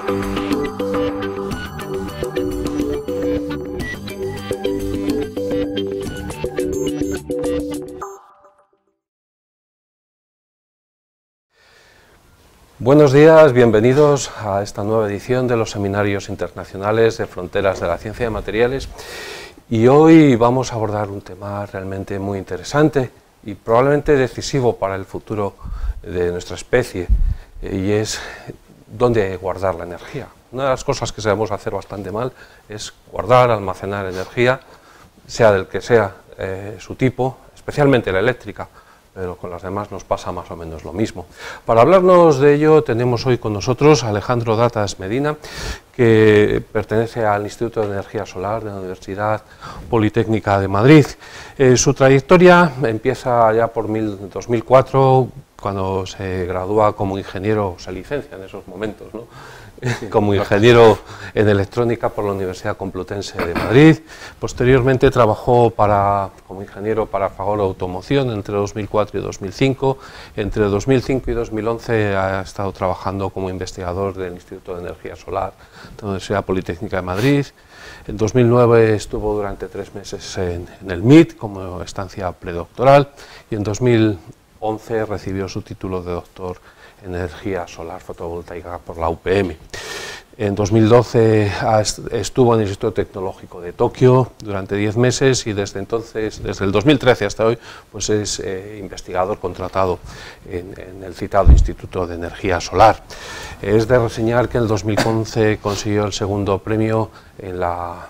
Buenos días, bienvenidos a esta nueva edición de los Seminarios Internacionales de Fronteras de la Ciencia de Materiales, y hoy vamos a abordar un tema realmente muy interesante y probablemente decisivo para el futuro de nuestra especie, y es dónde guardar la energía. Una de las cosas que sabemos hacer bastante mal es guardar, almacenar energía, sea del que sea su tipo, especialmente la eléctrica, pero con las demás nos pasa más o menos lo mismo. Para hablarnos de ello tenemos hoy con nosotros a Alejandro Datas Medina, que pertenece al Instituto de Energía Solar de la Universidad Politécnica de Madrid. Su trayectoria empieza ya por 2004, cuando se gradúa como ingeniero, se licencia en esos momentos, ¿no?, como ingeniero en electrónica por la Universidad Complutense de Madrid. Posteriormente trabajó como ingeniero para Fagor Automoción entre 2004 y 2005. Entre 2005 y 2011 ha estado trabajando como investigador del Instituto de Energía Solar de la Universidad Politécnica de Madrid. En 2009 estuvo durante 3 meses en el MIT como estancia predoctoral, y en 2011 recibió su título de doctor en energía solar fotovoltaica por la UPM. En 2012 estuvo en el Instituto Tecnológico de Tokio durante 10 meses, y desde entonces, desde el 2013 hasta hoy, pues es investigador contratado en el citado Instituto de Energía Solar. Es de reseñar que en el 2011 consiguió el segundo premio en la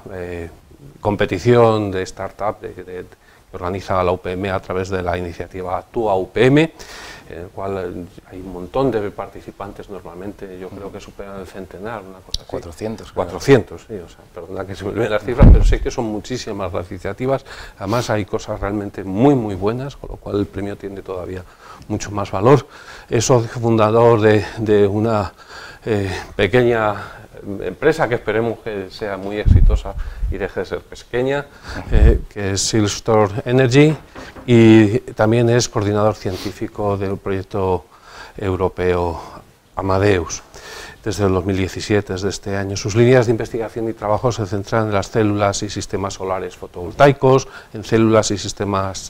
competición de startup que organiza la UPM a través de la iniciativa Actúa UPM, en el cual hay un montón de participantes normalmente, yo creo que superan el centenar, una cosa así. 400. 400, sí, o sea, perdona que se me olviden las cifras, pero sé que son muchísimas las iniciativas. Además hay cosas realmente muy buenas, con lo cual el premio tiene todavía mucho más valor. Es socio fundador de una pequeña empresa que esperemos que sea muy exitosa y deje de ser pequeña, que es Silstor Energy, y también es coordinador científico del proyecto europeo Amadeus desde el 2017, desde este año. Sus líneas de investigación y trabajo se centran en las células y sistemas solares fotovoltaicos, en células y sistemas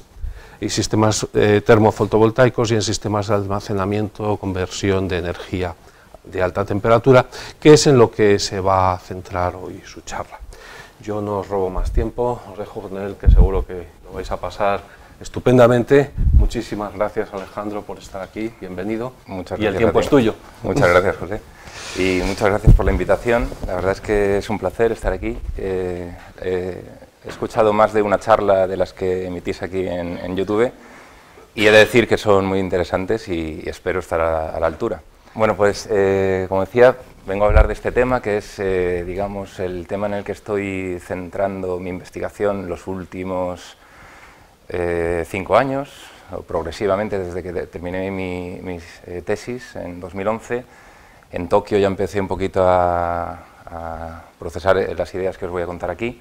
termofotovoltaicos, y en sistemas de almacenamiento o conversión de energía de alta temperatura, que es en lo que se va a centrar hoy su charla. Yo no os robo más tiempo, os dejo con él, que seguro que lo vais a pasar estupendamente. Muchísimas gracias, Alejandro, por estar aquí, bienvenido. Muchas gracias. Y el tiempo es tuyo. Muchas gracias, José. Y muchas gracias por la invitación. La verdad es que es un placer estar aquí. He escuchado más de una charla de las que emitís aquí en YouTube, y he de decir que son muy interesantes y espero estar a la altura. Bueno, pues como decía, vengo a hablar de este tema, que es, digamos, el tema en el que estoy centrando mi investigación los últimos 5 años, o progresivamente desde que terminé mi tesis en 2011. En Tokio ya empecé un poquito a procesar las ideas que os voy a contar aquí,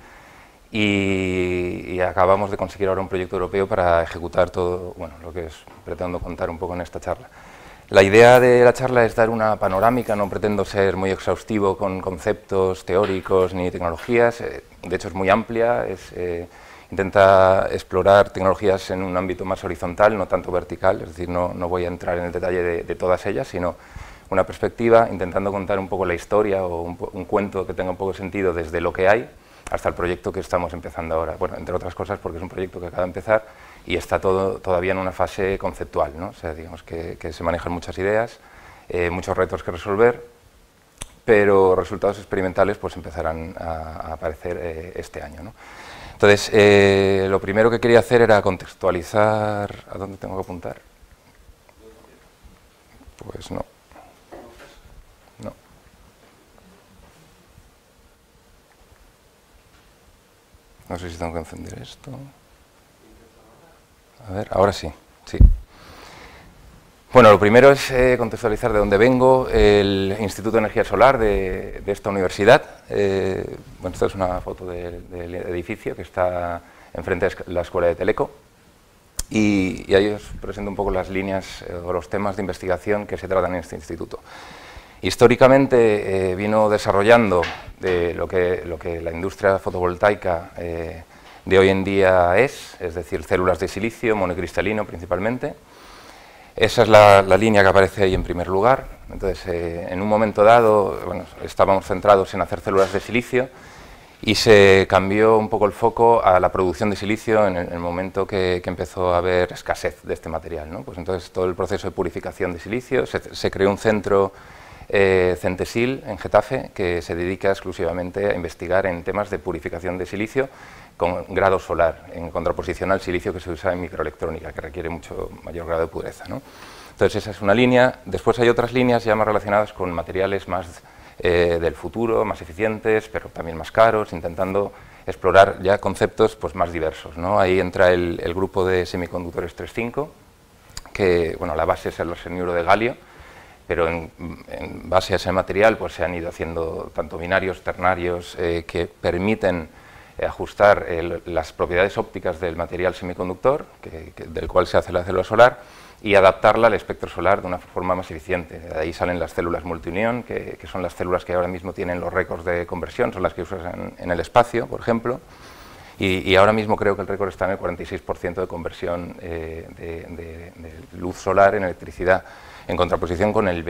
y acabamos de conseguir ahora un proyecto europeo para ejecutar todo, bueno, lo que pretendo contar un poco en esta charla. La idea de la charla es dar una panorámica, no pretendo ser muy exhaustivo con conceptos teóricos ni tecnologías, de hecho es muy amplia, intenta explorar tecnologías en un ámbito más horizontal, no tanto vertical, es decir, no voy a entrar en el detalle de todas ellas, sino una perspectiva, intentando contar un poco la historia o un cuento que tenga un poco de sentido desde lo que hay hasta el proyecto que estamos empezando ahora. Bueno, entre otras cosas porque es un proyecto que acaba de empezar y está todavía en una fase conceptual, ¿no? O sea, digamos que se manejan muchas ideas, muchos retos que resolver, pero resultados experimentales pues empezarán a aparecer este año, ¿no? Entonces, lo primero que quería hacer era contextualizar... ¿A dónde tengo que apuntar? Pues no. No sé si tengo que encender esto. A ver, ahora sí, sí. Bueno, lo primero es contextualizar de dónde vengo, el Instituto de Energía Solar de esta universidad. Bueno, esta es una foto del edificio que está enfrente de la Escuela de Teleco. Y ahí os presento un poco las líneas o los temas de investigación que se tratan en este instituto. Históricamente vino desarrollando lo que la industria fotovoltaica de hoy en día es decir, células de silicio, monocristalino principalmente. Esa es la línea que aparece ahí en primer lugar. Entonces, en un momento dado, bueno, estábamos centrados en hacer células de silicio y se cambió un poco el foco a la producción de silicio en el momento que empezó a haber escasez de este material, ¿no? Pues entonces todo el proceso de purificación de silicio, se creó un centro Centesil en Getafe que se dedica exclusivamente a investigar en temas de purificación de silicio con grado solar, en contraposición al silicio que se usa en microelectrónica, que requiere mucho mayor grado de pureza, ¿no? Entonces esa es una línea. Después hay otras líneas ya más relacionadas con materiales más del futuro, más eficientes, pero también más caros, intentando explorar ya conceptos pues, más diversos, ¿no? Ahí entra el grupo de semiconductores 3.5, que bueno, la base es el arseniuro de galio, pero en base a ese material pues, se han ido haciendo tanto binarios, ternarios, que permiten ajustar las propiedades ópticas del material semiconductor, del cual se hace la célula solar, y adaptarla al espectro solar de una forma más eficiente. De ahí salen las células multiunión, que son las células que ahora mismo tienen los récords de conversión, son las que usan en el espacio, por ejemplo, y ahora mismo creo que el récord está en el 46% de conversión de luz solar en electricidad, en contraposición con el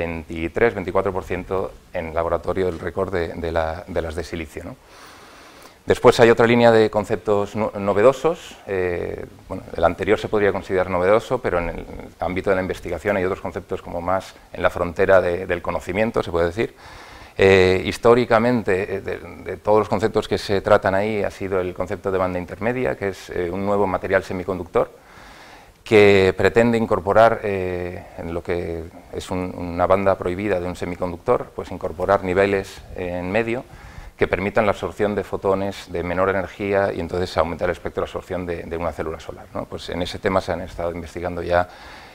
23-24% en laboratorio del récord de las de silicio, ¿no? Después hay otra línea de conceptos novedosos. Bueno, el anterior se podría considerar novedoso, pero en el ámbito de la investigación hay otros conceptos como más en la frontera del conocimiento, se puede decir. Históricamente, de todos los conceptos que se tratan ahí, ha sido el concepto de banda intermedia, que es un nuevo material semiconductor que pretende incorporar en lo que es una banda prohibida de un semiconductor, pues incorporar niveles en medio que permitan la absorción de fotones de menor energía y entonces aumentar el espectro de absorción de una célula solar, ¿no? Pues en ese tema se han estado investigando ya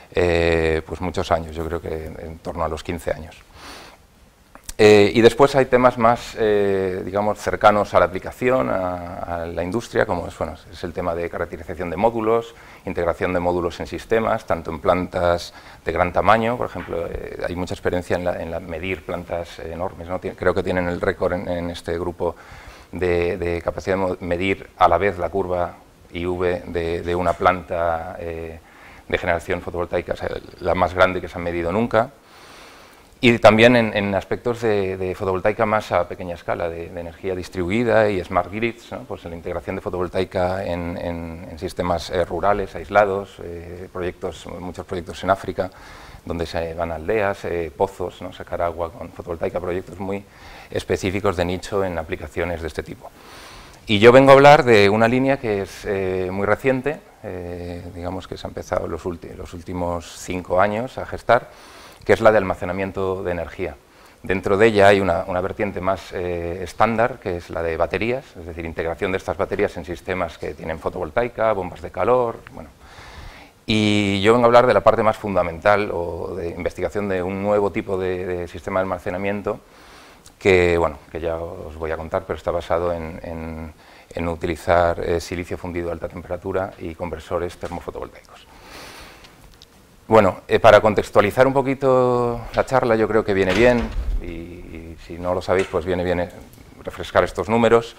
pues muchos años, yo creo que en torno a los 15 años. Y después hay temas más, digamos, cercanos a la aplicación, a la industria, como es el tema de caracterización de módulos, integración de módulos en sistemas, tanto en plantas de gran tamaño, por ejemplo, hay mucha experiencia en la medir plantas enormes, ¿no? Creo que tienen el récord en este grupo de capacidad de medir a la vez la curva IV de una planta de generación fotovoltaica, o sea, la más grande que se ha medido nunca. Y también en aspectos de fotovoltaica más a pequeña escala, de energía distribuida y smart grids, ¿no? Pues la integración de fotovoltaica en sistemas rurales, aislados, muchos proyectos en África, donde se van a aldeas, pozos, ¿no? Sacar agua con fotovoltaica, proyectos muy específicos de nicho en aplicaciones de este tipo. Y yo vengo a hablar de una línea que es muy reciente, digamos que se ha empezado los últimos 5 años a gestar, que es la de almacenamiento de energía. Dentro de ella hay una vertiente más estándar, que es la de baterías, es decir, integración de estas baterías en sistemas que tienen fotovoltaica, bombas de calor, bueno. Y yo vengo a hablar de la parte más fundamental o de investigación de un nuevo tipo de sistema de almacenamiento que, bueno, que ya os voy a contar, pero está basado en utilizar silicio fundido a alta temperatura y conversores termofotovoltaicos. Bueno, para contextualizar un poquito la charla, yo creo que viene bien, y si no lo sabéis, pues viene bien refrescar estos números,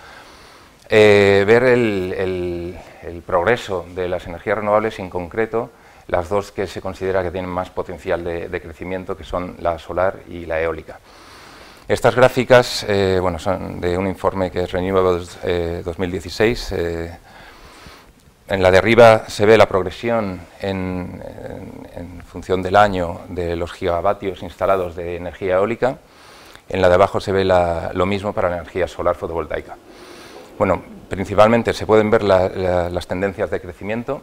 ver el progreso de las energías renovables, y en concreto las dos que se considera que tienen más potencial de crecimiento, que son la solar y la eólica. Estas gráficas bueno, son de un informe que es Renewables 2016. En la de arriba se ve la progresión en función del año de los gigavatios instalados de energía eólica. En la de abajo se ve lo mismo para la energía solar fotovoltaica. Bueno, principalmente se pueden ver las tendencias de crecimiento.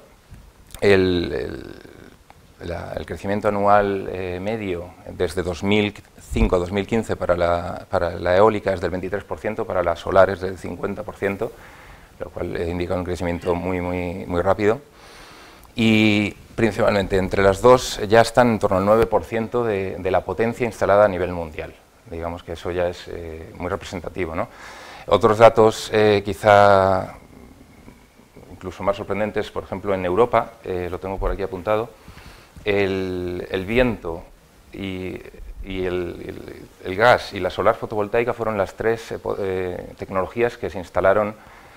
El crecimiento anual medio desde 2005 a 2015 para la eólica es del 23%, para la solar es del 50%, lo cual indica un crecimiento muy rápido. Y principalmente entre las dos ya están en torno al 9% de la potencia instalada a nivel mundial. Digamos que eso ya es muy representativo, ¿no? Otros datos quizá incluso más sorprendentes, por ejemplo en Europa, lo tengo por aquí apuntado, el viento y y el gas y la solar fotovoltaica fueron las tres tecnologías que se instalaron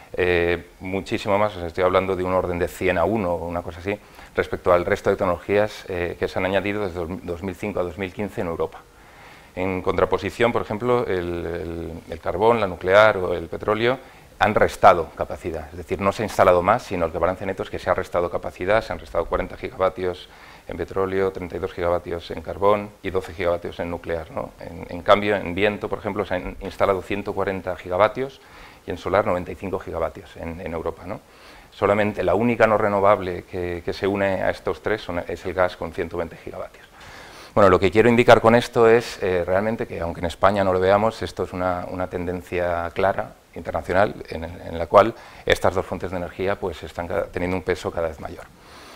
muchísimo más, estoy hablando de un orden de 100 a 1 o una cosa así, respecto al resto de tecnologías que se han añadido desde 2005 a 2015 en Europa. En contraposición, por ejemplo, el carbón, la nuclear o el petróleo han restado capacidad, es decir, no se ha instalado más, sino el balance neto es que se ha restado capacidad, se han restado 40 gigavatios en petróleo, 32 gigavatios en carbón y 12 gigavatios en nuclear, ¿no? En cambio, en viento, por ejemplo, se han instalado 140 gigavatios y en solar 95 gigavatios en Europa, ¿no? Solamente la única no renovable que se une a estos tres es el gas con 120 gigavatios. Bueno, lo que quiero indicar con esto es realmente que, aunque en España no lo veamos, esto es una tendencia clara, internacional, en la cual estas dos fuentes de energía pues, están teniendo un peso cada vez mayor.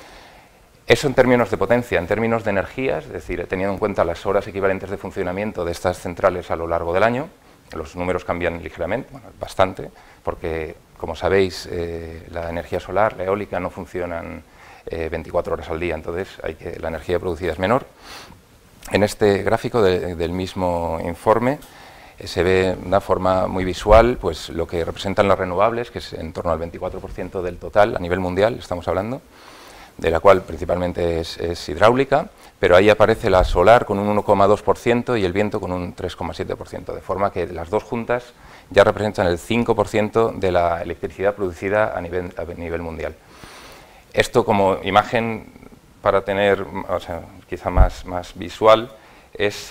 Eso en términos de potencia, en términos de energía, es decir, teniendo en cuenta las horas equivalentes de funcionamiento de estas centrales a lo largo del año, los números cambian ligeramente, bueno, bastante, porque, como sabéis, la energía solar, la eólica, no funcionan 24 horas al día, entonces la energía producida es menor. En este gráfico del mismo informe se ve de una forma muy visual pues, lo que representan las renovables, que es en torno al 24% del total a nivel mundial, estamos hablando, de la cual principalmente es hidráulica, pero ahí aparece la solar con un 1,2% y el viento con un 3,7%, de forma que las dos juntas ya representan el 5% de la electricidad producida a nivel mundial. Esto como imagen para tener, o sea, quizá más visual, es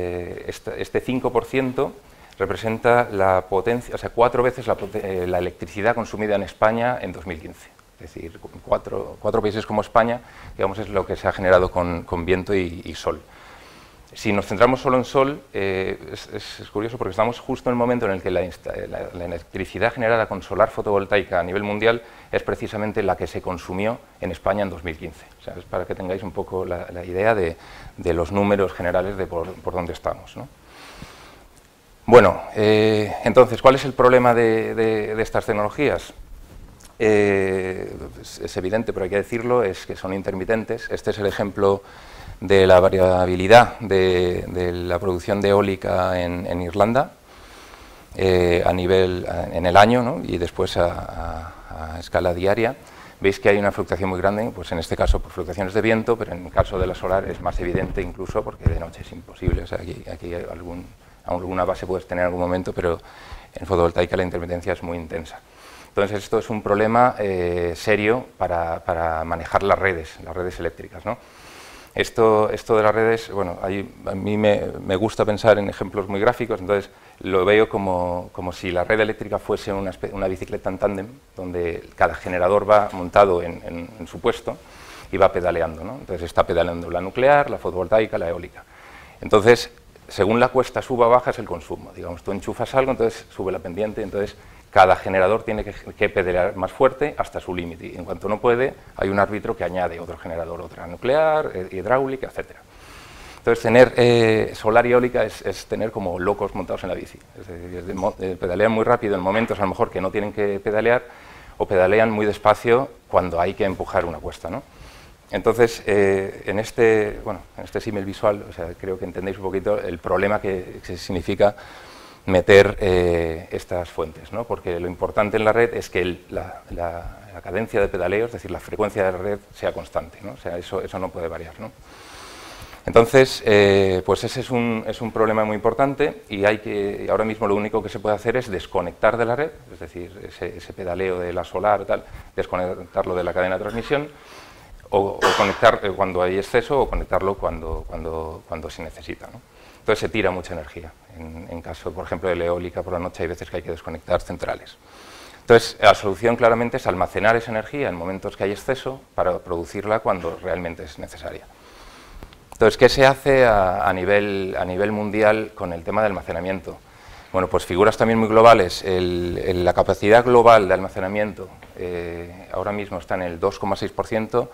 este 5% representa la potencia, o sea, 4 veces la electricidad consumida en España en 2015. Es decir, cuatro países como España, digamos, es lo que se ha generado con viento y sol. Si nos centramos solo en sol, es curioso porque estamos justo en el momento en el que la electricidad generada con solar fotovoltaica a nivel mundial es precisamente la que se consumió en España en 2015. O sea, es para que tengáis un poco la idea de los números generales de por dónde estamos, ¿no? Bueno, entonces, ¿cuál es el problema de estas tecnologías? Es evidente, pero hay que decirlo, es que son intermitentes. Este es el ejemplo de la variabilidad de la producción de eólica en Irlanda en el año, ¿no? Y después a escala diaria. Veis que hay una fluctuación muy grande, pues en este caso por fluctuaciones de viento, pero en el caso de la solar es más evidente incluso porque de noche es imposible. O sea, aquí alguna base puedes tener en algún momento, pero en fotovoltaica la intermitencia es muy intensa. Entonces esto es un problema serio para manejar las redes eléctricas, ¿no? Esto de las redes, bueno, a mí me gusta pensar en ejemplos muy gráficos, entonces lo veo como si la red eléctrica fuese una bicicleta en tándem, donde cada generador va montado en su puesto y va pedaleando, ¿no? Entonces está pedaleando la nuclear, la fotovoltaica, la eólica. Entonces, según la cuesta suba o baja es el consumo. Digamos, tú enchufas algo, entonces sube la pendiente, entonces cada generador tiene que pedalear más fuerte hasta su límite. Y en cuanto no puede, hay un árbitro que añade otro generador, otra nuclear, hidráulica, etc. Entonces, tener solar y eólica es tener como locos montados en la bici. Es decir, pedalean muy rápido en momentos a lo mejor que no tienen que pedalear o pedalean muy despacio cuando hay que empujar una cuesta, ¿no? Entonces, en este símil visual, o sea, creo que entendéis un poquito el problema que significa meter estas fuentes, ¿no? Porque lo importante en la red es que la cadencia de pedaleo, es decir, la frecuencia de la red sea constante, ¿no? O sea, eso no puede variar, ¿no? Entonces, pues ese es un problema muy importante y ahora mismo lo único que se puede hacer es desconectar de la red, es decir, ese pedaleo de la solar o tal, desconectarlo de la cadena de transmisión o conectar cuando hay exceso o conectarlo cuando se necesita, ¿no? Entonces se tira mucha energía. En caso, por ejemplo, de la eólica por la noche hay veces que hay que desconectar centrales. Entonces, la solución claramente es almacenar esa energía en momentos que hay exceso para producirla cuando realmente es necesaria. Entonces, ¿qué se hace a nivel mundial con el tema de almacenamiento? Bueno, pues figuras también muy globales. La capacidad global de almacenamiento ahora mismo está en el 2,6%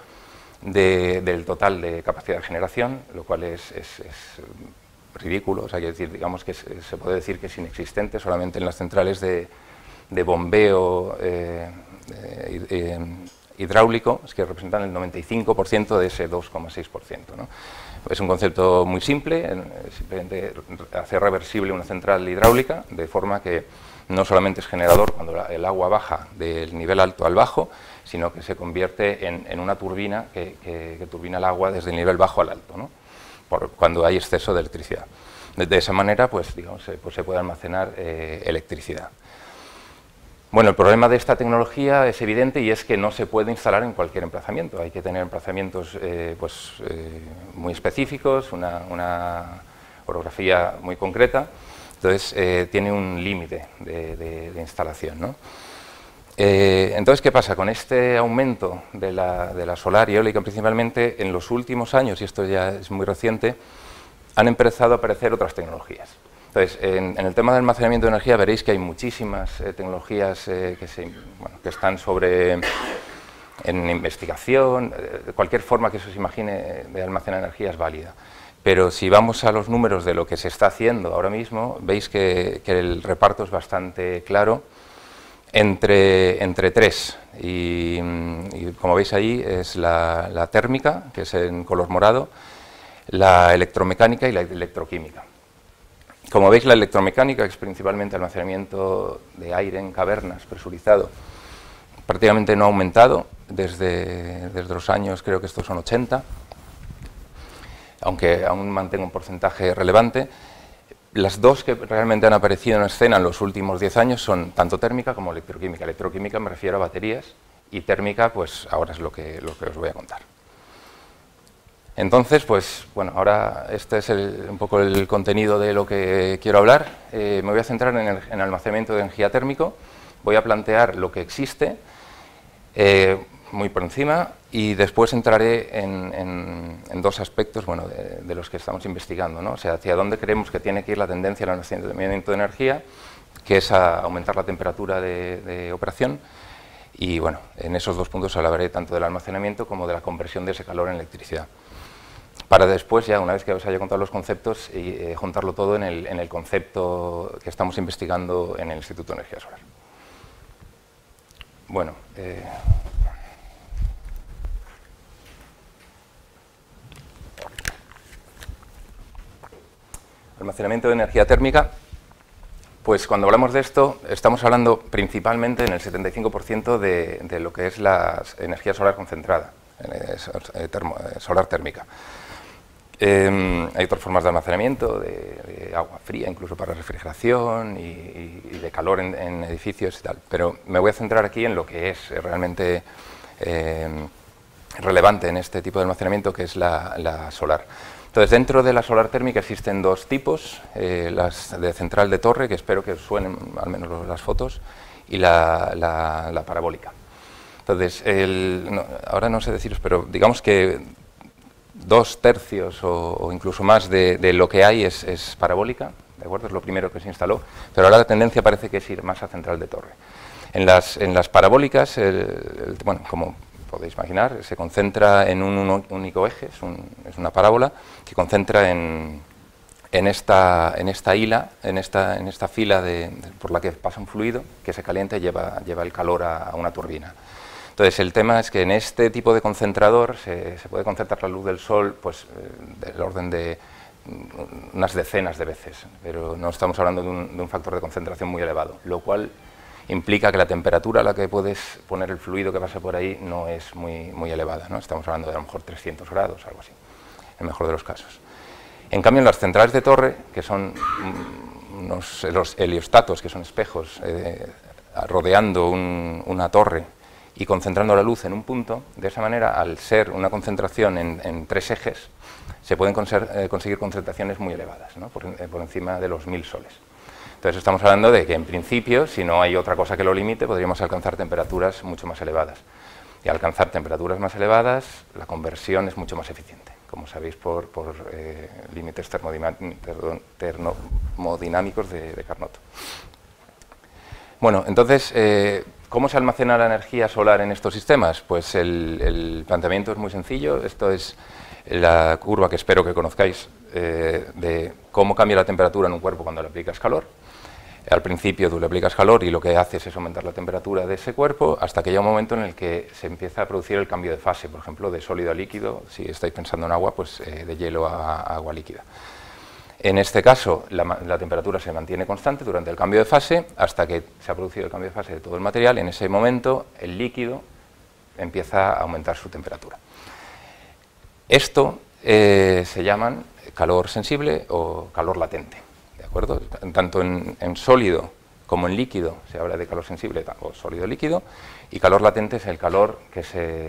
del total de capacidad de generación, lo cual es ridículo, o sea, digamos que se puede decir que es inexistente solamente en las centrales de bombeo hidráulicos que representan el 95% de ese 2,6%, ¿no? Es un concepto muy simple, simplemente hacer reversible una central hidráulica de forma que no solamente es generador cuando el agua baja del nivel alto al bajo, sino que se convierte en una turbina que turbina el agua desde el nivel bajo al alto, ¿no? Cuando hay exceso de electricidad. De esa manera, pues, digamos, se puede almacenar electricidad. Bueno, el problema de esta tecnología es evidente y es que no se puede instalar en cualquier emplazamiento. Hay que tener emplazamientos muy específicos, una orografía muy concreta. Entonces, tiene un límite de instalación, ¿no? Entonces, ¿qué pasa? Con este aumento de la solar y eólica principalmente, en los últimos años, y esto ya es muy reciente, han empezado a aparecer otras tecnologías. Entonces, en el tema del almacenamiento de energía veréis que hay muchísimas tecnologías que están en investigación, cualquier forma que se os imagine de almacenar energía es válida. Pero si vamos a los números de lo que se está haciendo ahora mismo, veis que el reparto es bastante claro entre tres. Y como veis ahí es la térmica, que es en color morado, la electromecánica y la electroquímica. Como veis, la electromecánica, que es principalmente almacenamiento de aire en cavernas presurizado, prácticamente no ha aumentado desde los años, creo que estos son 80, aunque aún mantenga un porcentaje relevante. Las dos que realmente han aparecido en escena en los últimos 10 años son tanto térmica como electroquímica. Electroquímica me refiero a baterías y térmica, pues ahora es lo que os voy a contar. Entonces, pues bueno, ahora este es un poco el contenido de lo que quiero hablar. Me voy a centrar en el almacenamiento de energía térmico, voy a plantear lo que existe, muy por encima, y después entraré en dos aspectos, bueno, de los que estamos investigando, ¿no? O sea, hacia dónde creemos que tiene que ir la tendencia al almacenamiento de energía, que es a aumentar la temperatura de operación, y bueno, en esos dos puntos hablaré tanto del almacenamiento como de la conversión de ese calor en electricidad. Para después, ya una vez que os haya contado los conceptos, juntarlo todo en el concepto que estamos investigando en el Instituto de Energía Solar. Bueno, almacenamiento de energía térmica. Pues cuando hablamos de esto, estamos hablando principalmente en el 75% de lo que es la energía solar concentrada, solar térmica. Hay otras formas de almacenamiento, de agua fría, incluso para refrigeración y de calor en edificios y tal. Pero me voy a centrar aquí en lo que es realmente relevante en este tipo de almacenamiento, que es la solar. Entonces, dentro de la solar térmica existen dos tipos, las de central de torre, que espero que os suenen al menos las fotos, y la parabólica. Entonces, ahora no sé deciros, pero digamos que 2/3 o incluso más de lo que hay es parabólica, ¿de acuerdo? Es lo primero que se instaló, pero ahora la tendencia parece que es ir más a central de torre. En las parabólicas, bueno, como podéis imaginar, se concentra en un único eje, es una parábola que concentra en esta fila por la que pasa un fluido que se calienta y lleva el calor a una turbina. Entonces, el tema es que en este tipo de concentrador se puede concentrar la luz del sol pues, del orden de unas decenas de veces, pero no estamos hablando de un factor de concentración muy elevado, lo cual implica que la temperatura a la que puedes poner el fluido que pasa por ahí no es muy elevada, ¿no? Estamos hablando de a lo mejor 300 grados, algo así, en el mejor de los casos. En cambio, en las centrales de torre, que son los heliostatos, que son espejos rodeando una torre y concentrando la luz en un punto, de esa manera, al ser una concentración en tres ejes, se pueden conseguir concentraciones muy elevadas, ¿no? por encima de los 1000 soles. Entonces estamos hablando de que en principio, si no hay otra cosa que lo limite, podríamos alcanzar temperaturas mucho más elevadas. Y al alcanzar temperaturas más elevadas, la conversión es mucho más eficiente, como sabéis por límites termodinámicos de Carnot. Bueno, entonces, ¿cómo se almacena la energía solar en estos sistemas? Pues el planteamiento es muy sencillo. Esto es la curva que espero que conozcáis de cómo cambia la temperatura en un cuerpo cuando le aplicas calor. Al principio tú le aplicas calor y lo que haces es aumentar la temperatura de ese cuerpo hasta que llega un momento en el que se empieza a producir el cambio de fase, por ejemplo, de sólido a líquido, si estáis pensando en agua, pues de hielo a agua líquida. En este caso, la temperatura se mantiene constante durante el cambio de fase hasta que se ha producido el cambio de fase de todo el material. En ese momento, el líquido empieza a aumentar su temperatura. Esto se llaman calor sensible o calor latente, ¿de acuerdo? Tanto en sólido como en líquido se habla de calor sensible o sólido líquido, y calor latente es el calor que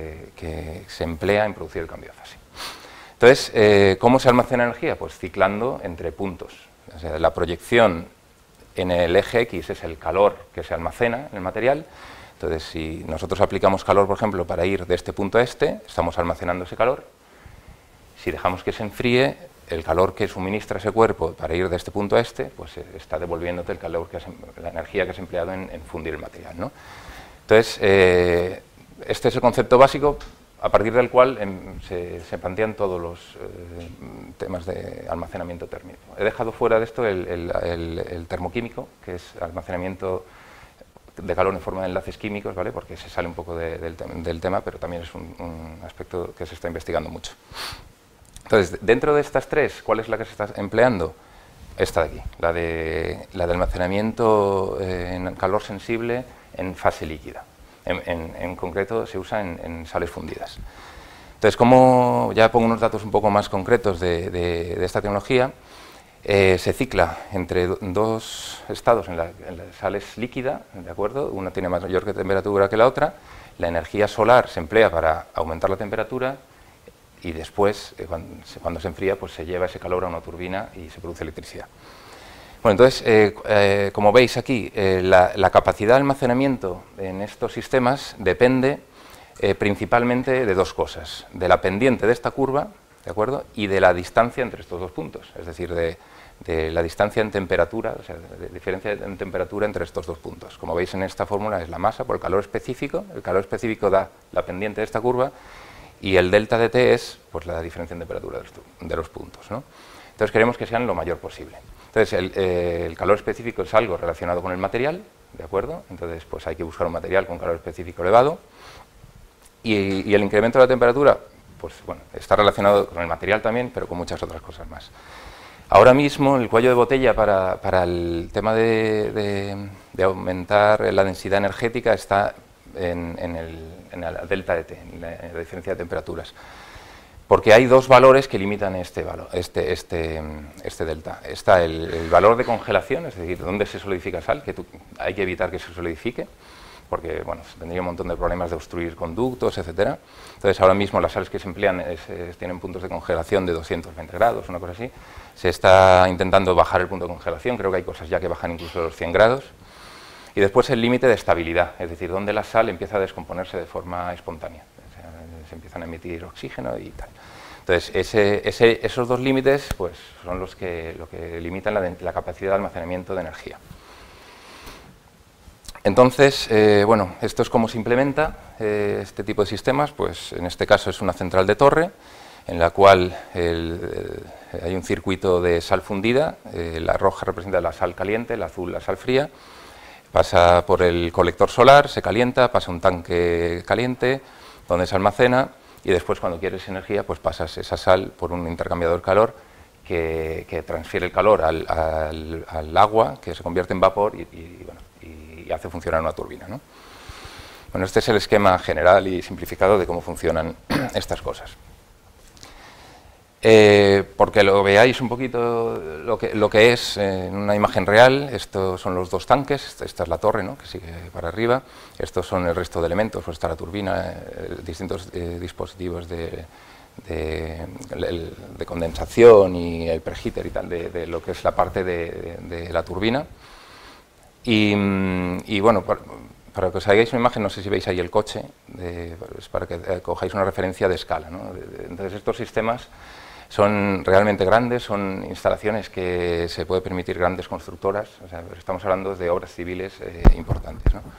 se emplea en producir el cambio de fase. Entonces, ¿cómo se almacena energía? Pues ciclando entre puntos. O sea, la proyección en el eje X es el calor que se almacena en el material. Entonces, si nosotros aplicamos calor, por ejemplo, para ir de este punto a este, estamos almacenando ese calor. Si dejamos que se enfríe, el calor que suministra ese cuerpo para ir de este punto a este, pues está devolviéndote el calor la energía que has empleado en fundir el material, ¿no? Entonces, este es el concepto básico a partir del cual se plantean todos los temas de almacenamiento térmico. He dejado fuera de esto el termoquímico, que es almacenamiento de calor en forma de enlaces químicos, ¿vale? Porque se sale un poco del tema, pero también es un aspecto que se está investigando mucho. Entonces, dentro de estas tres, ¿cuál es la que se está empleando? Esta de aquí, la de almacenamiento en calor sensible en fase líquida. En concreto se usa en sales fundidas. Entonces, como ya pongo unos datos un poco más concretos de esta tecnología, se cicla entre dos estados en las sales líquida, ¿de acuerdo? Una tiene mayor temperatura que la otra, la energía solar se emplea para aumentar la temperatura y después, cuando se enfría, pues se lleva ese calor a una turbina y se produce electricidad. Bueno, entonces, como veis aquí, la capacidad de almacenamiento en estos sistemas depende principalmente de dos cosas: de la pendiente de esta curva, ¿de acuerdo?, y de la distancia entre estos dos puntos, es decir, de la distancia en temperatura, o sea, de diferencia en temperatura entre estos dos puntos. Como veis en esta fórmula es la masa por el calor específico da la pendiente de esta curva, y el delta de T es pues, la diferencia en temperatura de los puntos, ¿no? Entonces queremos que sean lo mayor posible. Entonces el calor específico es algo relacionado con el material, ¿de acuerdo? Entonces pues hay que buscar un material con calor específico elevado, y el incremento de la temperatura pues bueno, está relacionado con el material también, pero con muchas otras cosas más. Ahora mismo el cuello de botella para el tema de aumentar la densidad energética está en el delta de T, en la diferencia de temperaturas. Porque hay dos valores que limitan este delta. Está el valor de congelación, es decir, dónde se solidifica sal, que hay que evitar que se solidifique, porque bueno, tendría un montón de problemas de obstruir conductos, etcétera. Entonces, ahora mismo las sales que se emplean tienen puntos de congelación de 220 grados, una cosa así. Se está intentando bajar el punto de congelación, creo que hay cosas ya que bajan incluso los 100 grados. Y después el límite de estabilidad, es decir, donde la sal empieza a descomponerse de forma espontánea. O sea, se empiezan a emitir oxígeno y tal. Entonces, esos dos límites pues, son lo que limitan la capacidad de almacenamiento de energía. Entonces, bueno, esto es cómo se implementa este tipo de sistemas. Pues en este caso es una central de torre, en la cual hay un circuito de sal fundida, la roja representa la sal caliente, la azul la sal fría, pasa por el colector solar, se calienta, pasa a un tanque caliente, donde se almacena, y después cuando quieres energía, pues pasas esa sal por un intercambiador de calor que transfiere el calor al agua, que se convierte en vapor y hace funcionar una turbina, ¿no? Bueno, este es el esquema general y simplificado de cómo funcionan estas cosas. Porque lo veáis un poquito lo que es en una imagen real, estos son los dos tanques, esta es la torre, ¿no?, que sigue para arriba, estos son el resto de elementos, pues está la turbina, distintos dispositivos de condensación y el preheater y tal, de lo que es la parte de la turbina. Y bueno, para que os hagáis una imagen, no sé si veis ahí el coche, pues para que cojáis una referencia de escala, ¿no? Entonces estos sistemas son realmente grandes, son instalaciones que se puede permitir grandes constructoras, o sea, estamos hablando de obras civiles importantes, ¿no?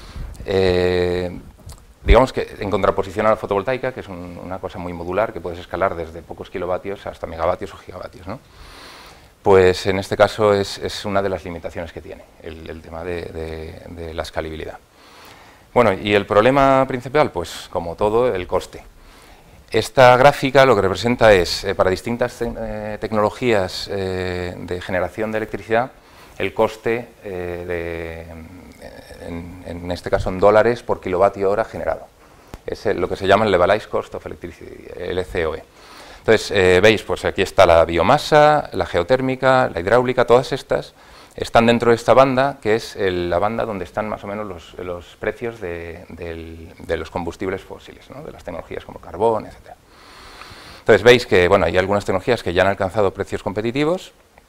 Digamos que en contraposición a la fotovoltaica, que es una cosa muy modular, que puedes escalar desde pocos kilovatios hasta megavatios o gigavatios, ¿no? pues en este caso es una de las limitaciones que tiene el tema de la escalabilidad. Bueno, y el problema principal, pues como todo, el coste. Esta gráfica lo que representa es, para distintas tecnologías de generación de electricidad, el coste, en este caso en dólares, por kilovatio hora generado. Es lo que se llama el Levelized Cost of Electricity, LCOE. Entonces, veis, pues aquí está la biomasa, la geotérmica, la hidráulica, todas estas están dentro de esta banda, que es la banda donde están más o menos los precios de los combustibles fósiles, ¿no? De las tecnologías como carbón, etc. Entonces veis que bueno, hay algunas tecnologías que ya han alcanzado precios competitivos,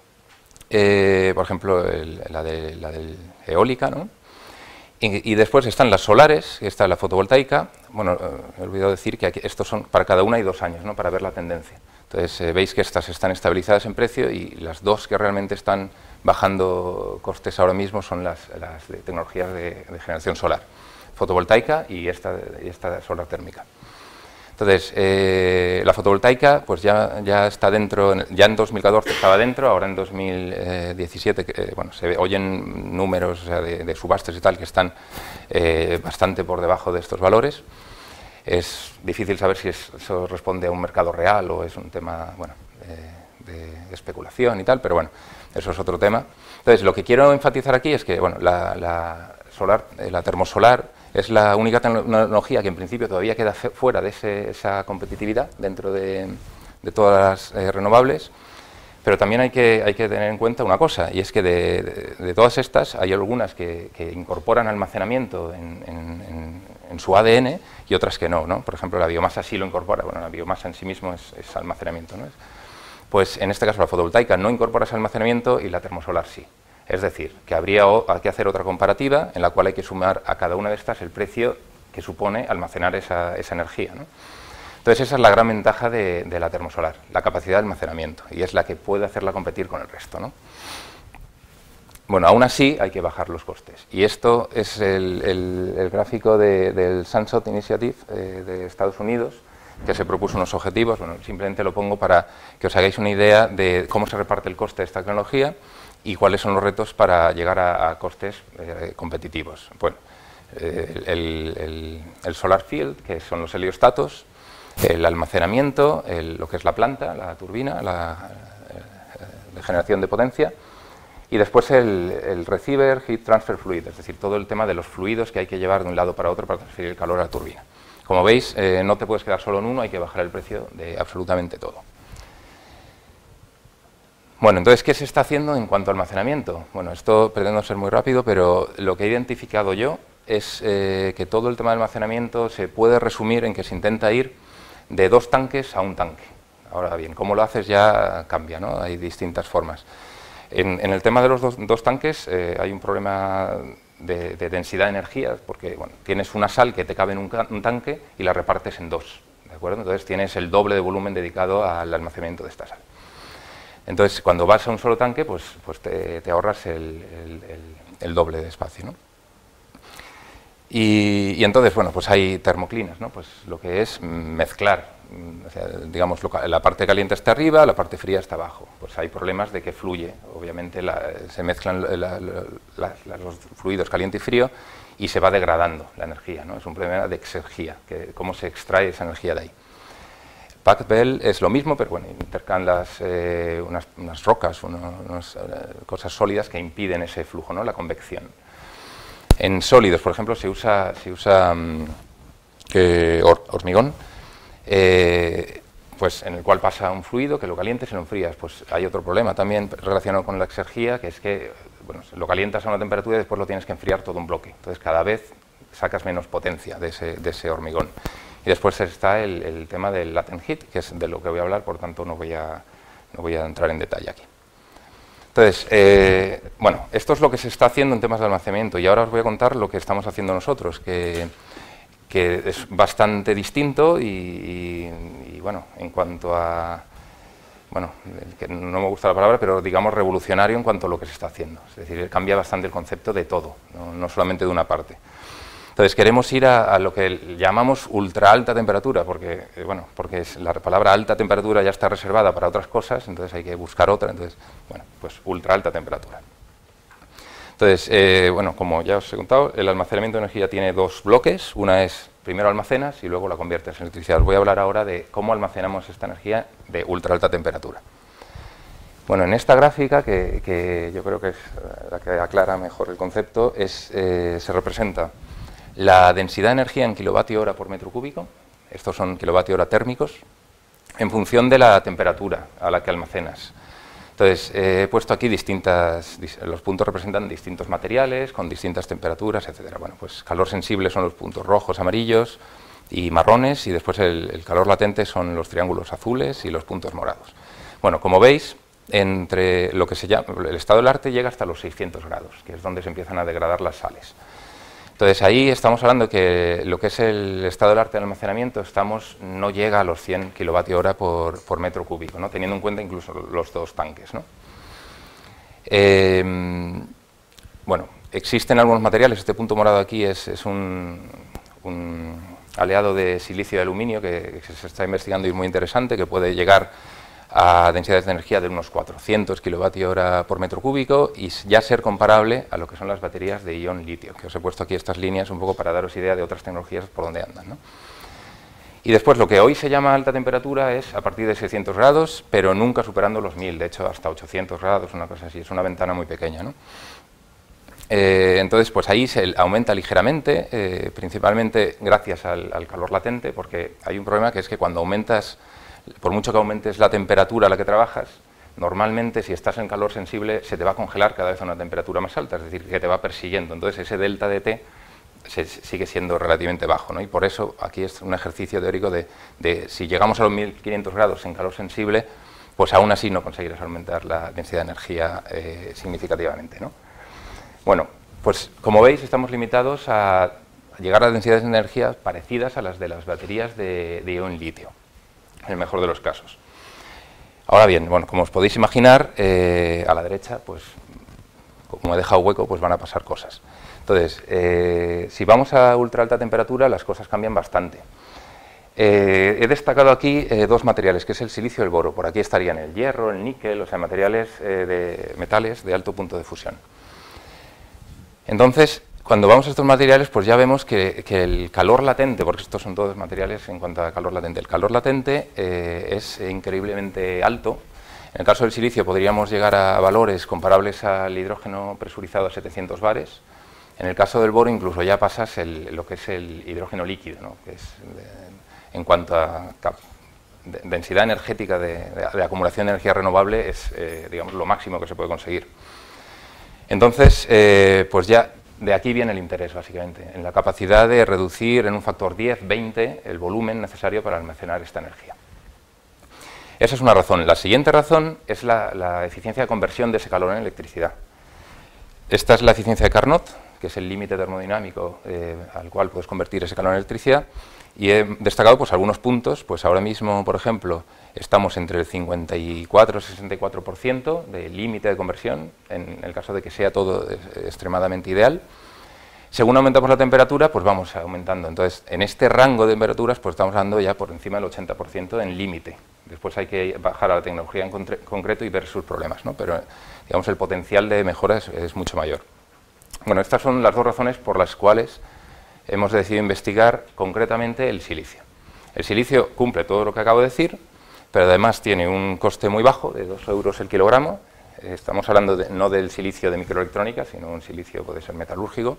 por ejemplo la del eólica, ¿no? Y después están las solares, está la fotovoltaica. Bueno, he olvidado decir que aquí, estos son para cada una y 2 años, ¿no? Para ver la tendencia. Entonces veis que estas están estabilizadas en precio y las dos que realmente están bajando costes ahora mismo son las tecnologías de generación solar, fotovoltaica y esta solar térmica. Entonces, la fotovoltaica pues ya está dentro, ya en 2014 estaba dentro, ahora en 2017 bueno, se oyen números, o sea, de subastas y tal que están bastante por debajo de estos valores. Es difícil saber si eso responde a un mercado real o es un tema, bueno, de especulación y tal, pero bueno, eso es otro tema. Entonces, lo que quiero enfatizar aquí es que bueno, la termosolar es la única tecnología que en principio todavía queda fuera de esa competitividad dentro de todas las renovables, pero también hay que tener en cuenta una cosa, y es que de todas estas hay algunas que incorporan almacenamiento en su ADN y otras que no, ¿no? Por ejemplo, la biomasa sí lo incorpora, bueno, la biomasa en sí mismo es almacenamiento, ¿no? Pues en este caso la fotovoltaica no incorpora ese almacenamiento y la termosolar sí. Es decir, que habría que hacer otra comparativa en la cual hay que sumar a cada una de estas el precio que supone almacenar esa energía, ¿no? Entonces esa es la gran ventaja de la termosolar, la capacidad de almacenamiento, y es la que puede hacerla competir con el resto, ¿no? Bueno, aún así hay que bajar los costes, y esto es el gráfico del Sunshot Initiative de Estados Unidos, que se propuso unos objetivos. Bueno, simplemente lo pongo para que os hagáis una idea de cómo se reparte el coste de esta tecnología y cuáles son los retos para llegar a costes competitivos. Bueno, el solar field, que son los heliostatos, el almacenamiento, lo que es la planta, la turbina, la generación de potencia, y después el receiver heat transfer fluid, es decir, todo el tema de los fluidos que hay que llevar de un lado para otro para transferir el calor a la turbina. Como veis, no te puedes quedar solo en uno, hay que bajar el precio de absolutamente todo. Bueno, entonces, ¿qué se está haciendo en cuanto a almacenamiento? Bueno, esto pretendo ser muy rápido, pero lo que he identificado yo es que todo el tema de almacenamiento se puede resumir en que se intenta ir de 2 tanques a 1 tanque. Ahora bien, cómo lo haces ya cambia, ¿no? Hay distintas formas. En el tema de los dos tanques hay un problema de densidad de energía, porque bueno, tienes una sal que te cabe en un tanque y la repartes en 2, ¿de acuerdo? Entonces tienes el doble de volumen dedicado al almacenamiento de esta sal. Entonces, cuando vas a un solo tanque, pues te ahorras el doble de espacio, ¿no? Y entonces, bueno, pues hay termoclinas, ¿no? Pues lo que es mezclar, o sea, digamos, la parte caliente está arriba, la parte fría está abajo. Pues hay problemas de que fluye, obviamente se mezclan los fluidos caliente y frío y se va degradando la energía, ¿no? Es un problema de exergía, cómo se extrae esa energía de ahí. Packed Bell es lo mismo, pero bueno, intercambian unas rocas, unas cosas sólidas que impiden ese flujo, ¿no? La convección. En sólidos, por ejemplo, se usa hormigón, pues en el cual pasa un fluido que lo calientes y lo enfrías. Pues hay otro problema también relacionado con la exergía, que es que bueno, lo calientas a una temperatura y después lo tienes que enfriar todo un bloque. Entonces cada vez sacas menos potencia de ese hormigón. Y después está el tema del latent heat, que es de lo que voy a hablar, por tanto no voy a entrar en detalle aquí. Entonces, bueno, esto es lo que se está haciendo en temas de almacenamiento, y ahora os voy a contar lo que estamos haciendo nosotros, que es bastante distinto y bueno, en cuanto a, bueno, que no me gusta la palabra, pero digamos revolucionario en cuanto a lo que se está haciendo. Es decir, cambia bastante el concepto de todo, no solamente de una parte. Entonces queremos ir a lo que llamamos ultra alta temperatura, porque, bueno, porque la palabra alta temperatura ya está reservada para otras cosas, entonces hay que buscar otra, entonces, bueno, pues ultra alta temperatura. Entonces, bueno, como ya os he contado, el almacenamiento de energía tiene dos bloques, una es primero almacenas y luego la conviertes en electricidad. Os voy a hablar ahora de cómo almacenamos esta energía de ultra alta temperatura. Bueno, en esta gráfica, que yo creo que es la que aclara mejor el concepto, se representa la densidad de energía en kilovatio hora por metro cúbico, estos son kilovatio hora térmicos, en función de la temperatura a la que almacenas. Entonces, he puesto aquí los puntos representan distintos materiales, con distintas temperaturas, etcétera. Bueno, pues calor sensible son los puntos rojos, amarillos y marrones, y después el calor latente son los triángulos azules y los puntos morados. Bueno, como veis, entre lo que se llama el estado del arte llega hasta los 600 grados, que es donde se empiezan a degradar las sales. Entonces ahí estamos hablando que lo que es el estado del arte del almacenamiento no llega a los 100 kilovatios hora por metro cúbico, ¿no? Teniendo en cuenta incluso los dos tanques, ¿no? Bueno, existen algunos materiales, este punto morado aquí es un aleado de silicio y aluminio que se está investigando y es muy interesante, que puede llegar a densidades de energía de unos 400 kilovatios hora por metro cúbico y ya ser comparable a lo que son las baterías de ion litio, que os he puesto aquí estas líneas un poco para daros idea de otras tecnologías por donde andan, ¿no? Y después lo que hoy se llama alta temperatura es a partir de 600 grados, pero nunca superando los 1000, de hecho hasta 800 grados, una cosa así, es una ventana muy pequeña, ¿no? Entonces, pues ahí se aumenta ligeramente, principalmente gracias al calor latente, porque hay un problema que es que cuando aumentas, por mucho que aumentes la temperatura a la que trabajas, normalmente si estás en calor sensible se te va a congelar cada vez a una temperatura más alta, es decir, que te va persiguiendo. Entonces ese delta de T sigue siendo relativamente bajo, ¿no? Y por eso aquí es un ejercicio teórico de si llegamos a los 1500 grados en calor sensible, pues aún así no conseguirás aumentar la densidad de energía significativamente, ¿no? Bueno, pues como veis estamos limitados a llegar a densidades de energía parecidas a las de las baterías de ion litio, en el mejor de los casos. Ahora bien, bueno, como os podéis imaginar, a la derecha, pues como he dejado hueco, pues van a pasar cosas. Entonces, si vamos a ultra alta temperatura, las cosas cambian bastante. He destacado aquí dos materiales, que es el silicio y el boro. Por aquí estarían el hierro, el níquel, o sea, materiales de metales de alto punto de fusión. Entonces, cuando vamos a estos materiales, pues ya vemos que el calor latente, porque estos son todos materiales en cuanto a calor latente, el calor latente es increíblemente alto. En el caso del silicio podríamos llegar a valores comparables al hidrógeno presurizado a 700 bares. En el caso del boro incluso ya pasas lo que es el hidrógeno líquido, ¿no? Que es en cuanto a densidad energética de acumulación de energía renovable, es digamos, lo máximo que se puede conseguir. Entonces, pues ya de aquí viene el interés, básicamente, en la capacidad de reducir en un factor 10, 20 el volumen necesario para almacenar esta energía. Esa es una razón. La siguiente razón es la eficiencia de conversión de ese calor en electricidad. Esta es la eficiencia de Carnot, que es el límite termodinámico al cual puedes convertir ese calor en electricidad, y he destacado pues, algunos puntos. Pues ahora mismo, por ejemplo, estamos entre el 54 y 64% de límite de conversión, en el caso de que sea todo extremadamente ideal. Según aumentamos la temperatura, pues vamos aumentando. Entonces, en este rango de temperaturas, pues estamos hablando ya por encima del 80% en límite. Después hay que bajar a la tecnología en concreto y ver sus problemas, ¿no? Pero, digamos, el potencial de mejora es mucho mayor. Bueno, estas son las dos razones por las cuales hemos decidido investigar concretamente el silicio. El silicio cumple todo lo que acabo de decir, pero además tiene un coste muy bajo, de 2 euros el kilogramo. Estamos hablando no del silicio de microelectrónica, sino un silicio puede ser metalúrgico.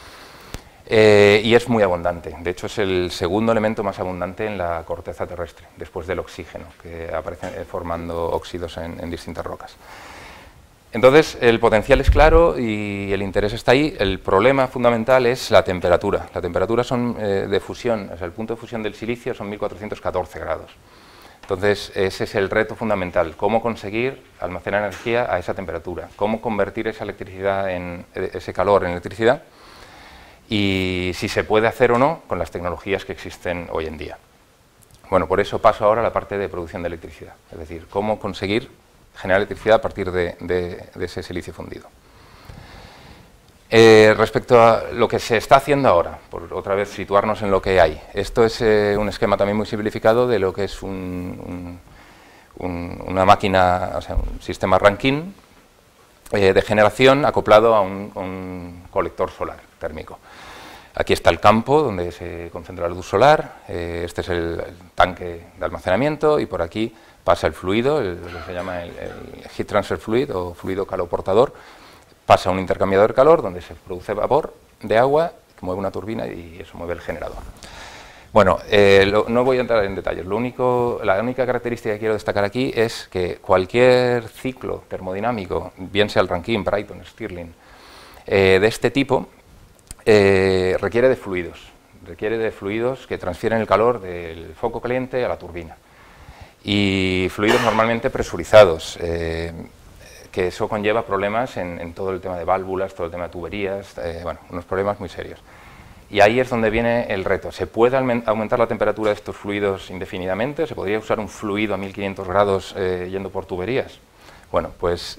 Y es muy abundante. De hecho, es el segundo elemento más abundante en la corteza terrestre, después del oxígeno, que aparece formando óxidos en distintas rocas. Entonces, el potencial es claro y el interés está ahí. El problema fundamental es la temperatura. La temperatura son de fusión, o sea, el punto de fusión del silicio son 1414 grados. Entonces, ese es el reto fundamental, cómo conseguir almacenar energía a esa temperatura, cómo convertir esa electricidad ese calor en electricidad, y si se puede hacer o no con las tecnologías que existen hoy en día. Bueno, por eso paso ahora a la parte de producción de electricidad, es decir, cómo conseguir generar electricidad a partir de ese silicio fundido. Respecto a lo que se está haciendo ahora, por otra vez situarnos en lo que hay, esto es un esquema también muy simplificado de lo que es una máquina, o sea, un sistema Rankine de generación acoplado a un colector solar térmico. Aquí está el campo donde se concentra la luz solar, este es el tanque de almacenamiento y por aquí pasa el fluido, lo que se llama el heat transfer fluid o fluido caloportador, pasa a un intercambiador de calor donde se produce vapor de agua que mueve una turbina y eso mueve el generador. Bueno, no voy a entrar en detalles, la única característica que quiero destacar aquí es que cualquier ciclo termodinámico, bien sea el Rankine, Brayton, Stirling, de este tipo, requiere de fluidos que transfieren el calor del foco caliente a la turbina. Y fluidos normalmente presurizados, que eso conlleva problemas en todo el tema de válvulas, todo el tema de tuberías, bueno, unos problemas muy serios. Y ahí es donde viene el reto. ¿Se puede aumentar la temperatura de estos fluidos indefinidamente? ¿Se podría usar un fluido a 1500 grados yendo por tuberías? Bueno, pues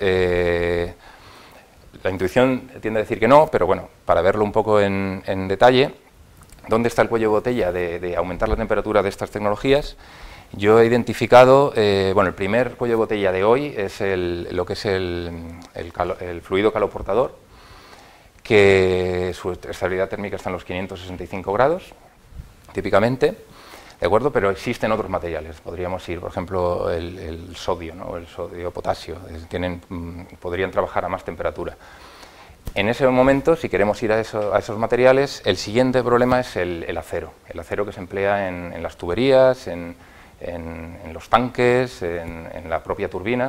la intuición tiende a decir que no, pero bueno, para verlo un poco en detalle, ¿dónde está el cuello de botella de aumentar la temperatura de estas tecnologías? Yo he identificado, bueno, el primer cuello de botella de hoy es lo que es el fluido caloportador, que su estabilidad térmica está en los 565 grados, típicamente, ¿de acuerdo? Pero existen otros materiales, podríamos ir, por ejemplo, el sodio, ¿no? El sodio-potasio, podrían trabajar a más temperatura. En ese momento, si queremos ir a esos materiales, el siguiente problema es el acero que se emplea en las tuberías, en los tanques, en la propia turbina.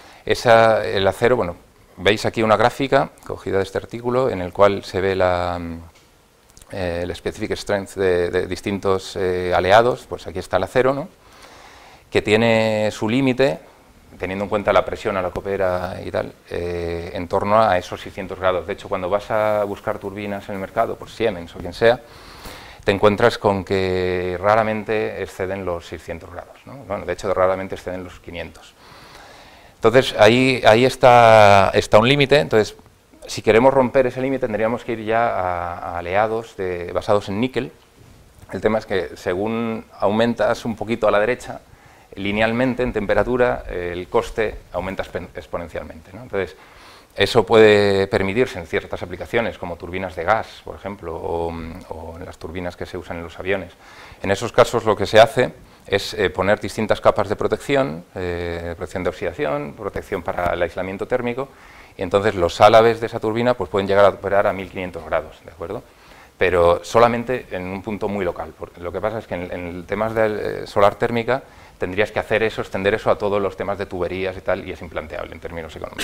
El acero, bueno, veis aquí una gráfica cogida de este artículo en el cual se ve el specific strength de distintos aleados, pues aquí está el acero, ¿no? Que tiene su límite, teniendo en cuenta la presión a la que opera y tal, en torno a esos 600 grados. De hecho, cuando vas a buscar turbinas en el mercado, por Siemens o quien sea, te encuentras con que raramente exceden los 600 grados, ¿no? Bueno, de hecho, raramente exceden los 500. Entonces, ahí está un límite. Entonces, si queremos romper ese límite, tendríamos que ir ya a aleados basados en níquel. El tema es que según aumentas un poquito a la derecha, linealmente en temperatura, el coste aumenta exponencialmente, ¿no? Entonces, eso puede permitirse en ciertas aplicaciones, como turbinas de gas, por ejemplo, o en las turbinas que se usan en los aviones. En esos casos lo que se hace es poner distintas capas de protección de oxidación, protección para el aislamiento térmico, y entonces los álabes de esa turbina pues, pueden llegar a operar a 1500 grados, ¿de acuerdo? Pero solamente en un punto muy local. Lo que pasa es que en temas de solar térmica tendrías que hacer eso, extender eso a todos los temas de tuberías y tal, y es implanteable en términos económicos.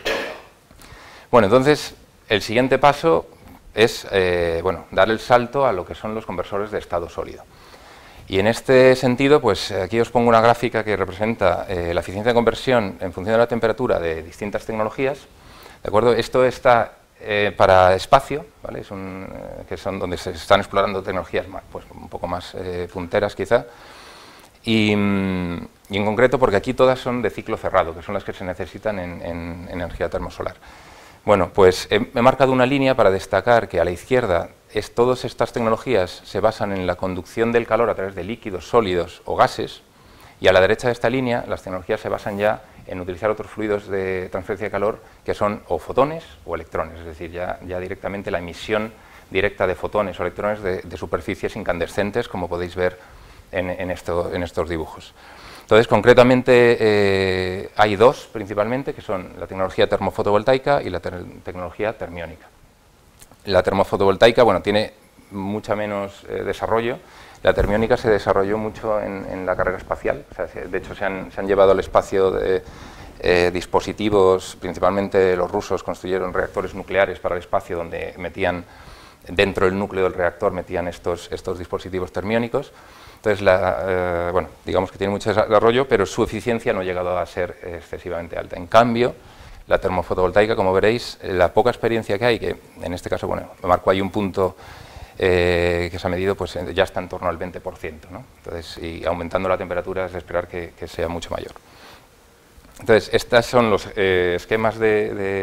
Bueno, entonces, el siguiente paso es dar el salto a lo que son los conversores de estado sólido. Y en este sentido, pues aquí os pongo una gráfica que representa la eficiencia de conversión en función de la temperatura de distintas tecnologías, ¿de acuerdo? Esto está para espacio, ¿vale? Que son donde se están explorando tecnologías pues, un poco más punteras quizá, y en concreto porque aquí todas son de ciclo cerrado, que son las que se necesitan en energía termosolar. Bueno, pues he marcado una línea para destacar que a la izquierda todas estas tecnologías se basan en la conducción del calor a través de líquidos, sólidos o gases, y a la derecha de esta línea las tecnologías se basan ya en utilizar otros fluidos de transferencia de calor que son o fotones o electrones, es decir, ya directamente la emisión directa de fotones o electrones de superficies incandescentes, como podéis ver en estos dibujos. Entonces, concretamente, hay dos principalmente, que son la tecnología termofotovoltaica y la tecnología termiónica. La termofotovoltaica, bueno, tiene mucha menos desarrollo. La termiónica se desarrolló mucho en la carrera espacial. O sea, de hecho, se han llevado al espacio dispositivos, principalmente los rusos construyeron reactores nucleares para el espacio, donde metían, dentro del núcleo del reactor, metían estos dispositivos termiónicos. Entonces, bueno, digamos que tiene mucho desarrollo, pero su eficiencia no ha llegado a ser excesivamente alta. En cambio, la termofotovoltaica, como veréis, la poca experiencia que hay, que en este caso, bueno, me marco ahí un punto que se ha medido, pues ya está en torno al 20%, ¿no? Entonces, y aumentando la temperatura es de esperar que sea mucho mayor. Entonces, estos son los esquemas de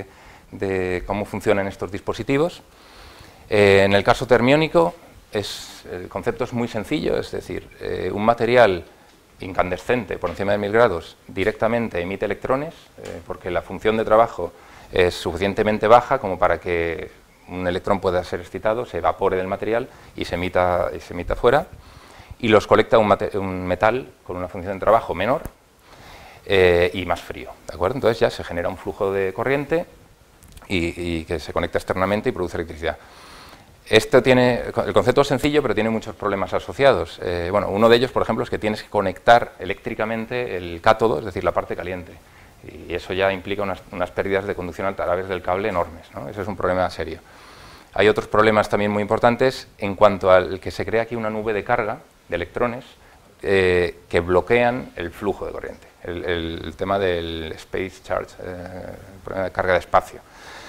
de cómo funcionan estos dispositivos. En el caso termiónico, el concepto es muy sencillo, es decir, un material incandescente por encima de 1000 grados directamente emite electrones, porque la función de trabajo es suficientemente baja como para que un electrón pueda ser excitado, se evapore del material y se emita fuera, y los colecta un metal con una función de trabajo menor y más frío, ¿de acuerdo? Entonces ya se genera un flujo de corriente y que se conecta externamente y produce electricidad. El concepto es sencillo, pero tiene muchos problemas asociados. Bueno, uno de ellos, por ejemplo, es que tienes que conectar eléctricamente el cátodo, es decir, la parte caliente. Y eso ya implica unas pérdidas de conducción a través del cable enormes, ¿no? Ese es un problema serio. Hay otros problemas también muy importantes en cuanto al que se crea aquí una nube de carga de electrones que bloquean el flujo de corriente. El tema del space charge, el problema de carga de espacio.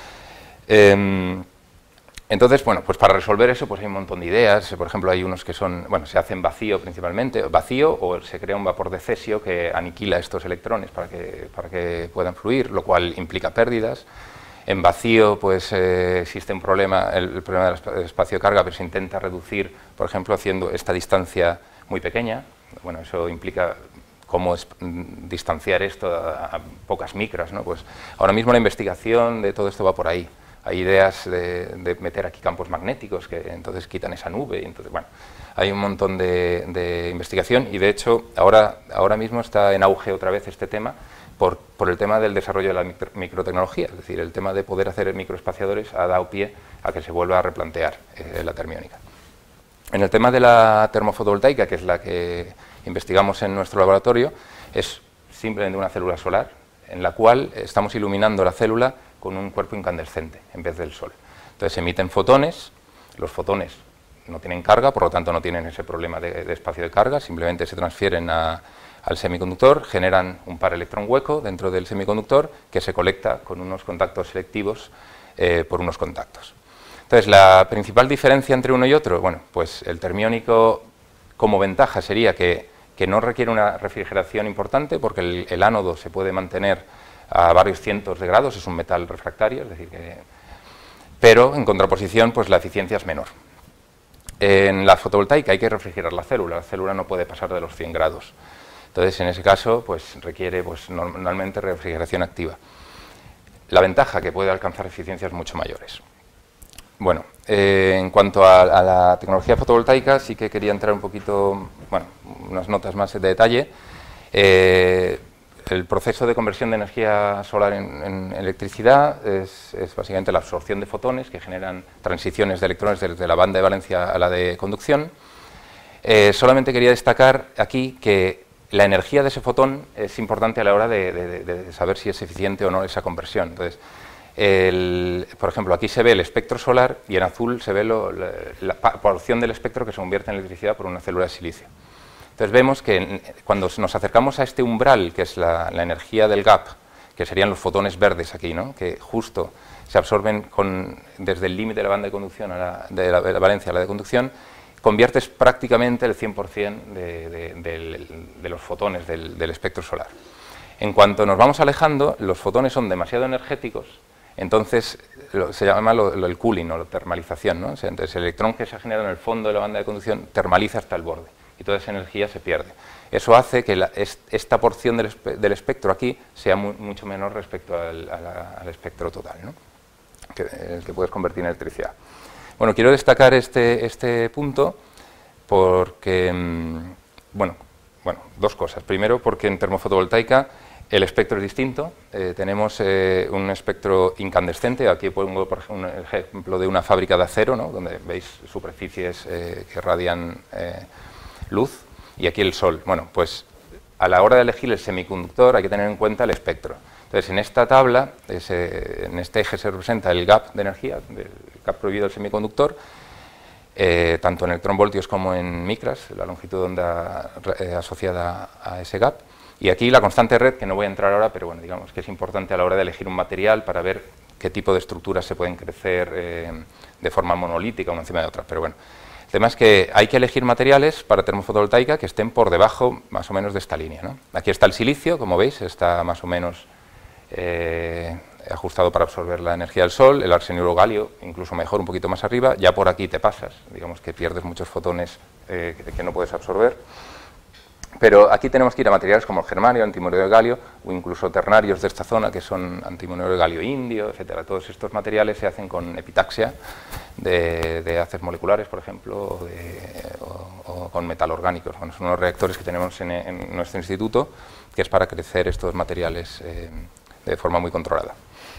Entonces, bueno, pues para resolver eso pues hay un montón de ideas. Por ejemplo, hay unos que son, bueno, se hacen vacío principalmente, vacío, o se crea un vapor de cesio que aniquila estos electrones para que puedan fluir, lo cual implica pérdidas. En vacío, pues existe un problema, el problema del espacio de carga, pero se intenta reducir, por ejemplo, haciendo esta distancia muy pequeña. Bueno, eso implica cómo distanciar esto a pocas micras, ¿no? Pues ahora mismo la investigación de todo esto va por ahí. Hay ideas de meter aquí campos magnéticos que entonces quitan esa nube. Y entonces, bueno, hay un montón de investigación y, de hecho, ahora mismo está en auge otra vez este tema por el tema del desarrollo de la microtecnología. Es decir, el tema de poder hacer microespaciadores ha dado pie a que se vuelva a replantear la termiónica. En el tema de la termofotovoltaica, que es la que investigamos en nuestro laboratorio, es simplemente una célula solar en la cual estamos iluminando la célula con un cuerpo incandescente en vez del sol. Entonces se emiten fotones, los fotones no tienen carga, por lo tanto no tienen ese problema de espacio de carga, simplemente se transfieren al semiconductor, generan un par electrón hueco dentro del semiconductor que se colecta con unos contactos selectivos por unos contactos. Entonces, la principal diferencia entre uno y otro, bueno, pues el termiónico como ventaja sería que no requiere una refrigeración importante porque el ánodo se puede mantener a varios cientos de grados, es un metal refractario, es decir pero en contraposición pues la eficiencia es menor. En la fotovoltaica hay que refrigerar la célula no puede pasar de los 100 grados. Entonces, en ese caso, pues requiere normalmente refrigeración activa. La ventaja que puede alcanzar eficiencias mucho mayores. Bueno, en cuanto a la tecnología fotovoltaica, sí que quería entrar un poquito, bueno, unas notas más de detalle. El proceso de conversión de energía solar en electricidad es básicamente la absorción de fotones que generan transiciones de electrones desde la banda de valencia a la de conducción. Solamente quería destacar aquí que la energía de ese fotón es importante a la hora de saber si es eficiente o no esa conversión. Entonces, por ejemplo, aquí se ve el espectro solar y en azul se ve la porción del espectro que se convierte en electricidad por una célula de silicio. Entonces vemos que cuando nos acercamos a este umbral, que es la energía del gap, que serían los fotones verdes aquí, ¿no? Que justo se absorben desde el límite de la banda de conducción de la valencia a la de conducción, conviertes prácticamente el 100% de los fotones del espectro solar. En cuanto nos vamos alejando, los fotones son demasiado energéticos, entonces se llama el cooling o la termalización, ¿no? O sea, entonces el electrón que se ha generado en el fondo de la banda de conducción termaliza hasta el borde y toda esa energía se pierde. Eso hace que esta porción del espectro aquí sea mucho menor respecto al espectro total, ¿no? El que puedes convertir en electricidad. Bueno, quiero destacar este punto porque, bueno, dos cosas. Primero, porque en termofotovoltaica el espectro es distinto. Tenemos un espectro incandescente. Aquí pongo por ejemplo, un ejemplo de una fábrica de acero, ¿no? Donde veis superficies que radian luz, y aquí el sol. Bueno, pues a la hora de elegir el semiconductor hay que tener en cuenta el espectro. Entonces, en esta tabla, en este eje se representa el gap de energía, el gap prohibido del semiconductor, tanto en electronvoltios como en micras, la longitud de onda asociada a ese gap. Y aquí la constante red, que no voy a entrar ahora, pero bueno, digamos que es importante a la hora de elegir un material para ver qué tipo de estructuras se pueden crecer de forma monolítica una encima de otra. Pero bueno, el tema es que hay que elegir materiales para termofotovoltaica que estén por debajo más o menos de esta línea, ¿no? Aquí está el silicio, como veis, está más o menos ajustado para absorber la energía del Sol, el arsenio galio, incluso mejor, un poquito más arriba, ya por aquí te pasas, digamos que pierdes muchos fotones que no puedes absorber. Pero aquí tenemos que ir a materiales como el germanio, antimonio de galio, o incluso ternarios de esta zona, que son antimonio de galio indio, etcétera. Todos estos materiales se hacen con epitaxia de haces moleculares, por ejemplo, o con metalorgánicos. Bueno, son unos reactores que tenemos en nuestro instituto, que es para crecer estos materiales de forma muy controlada.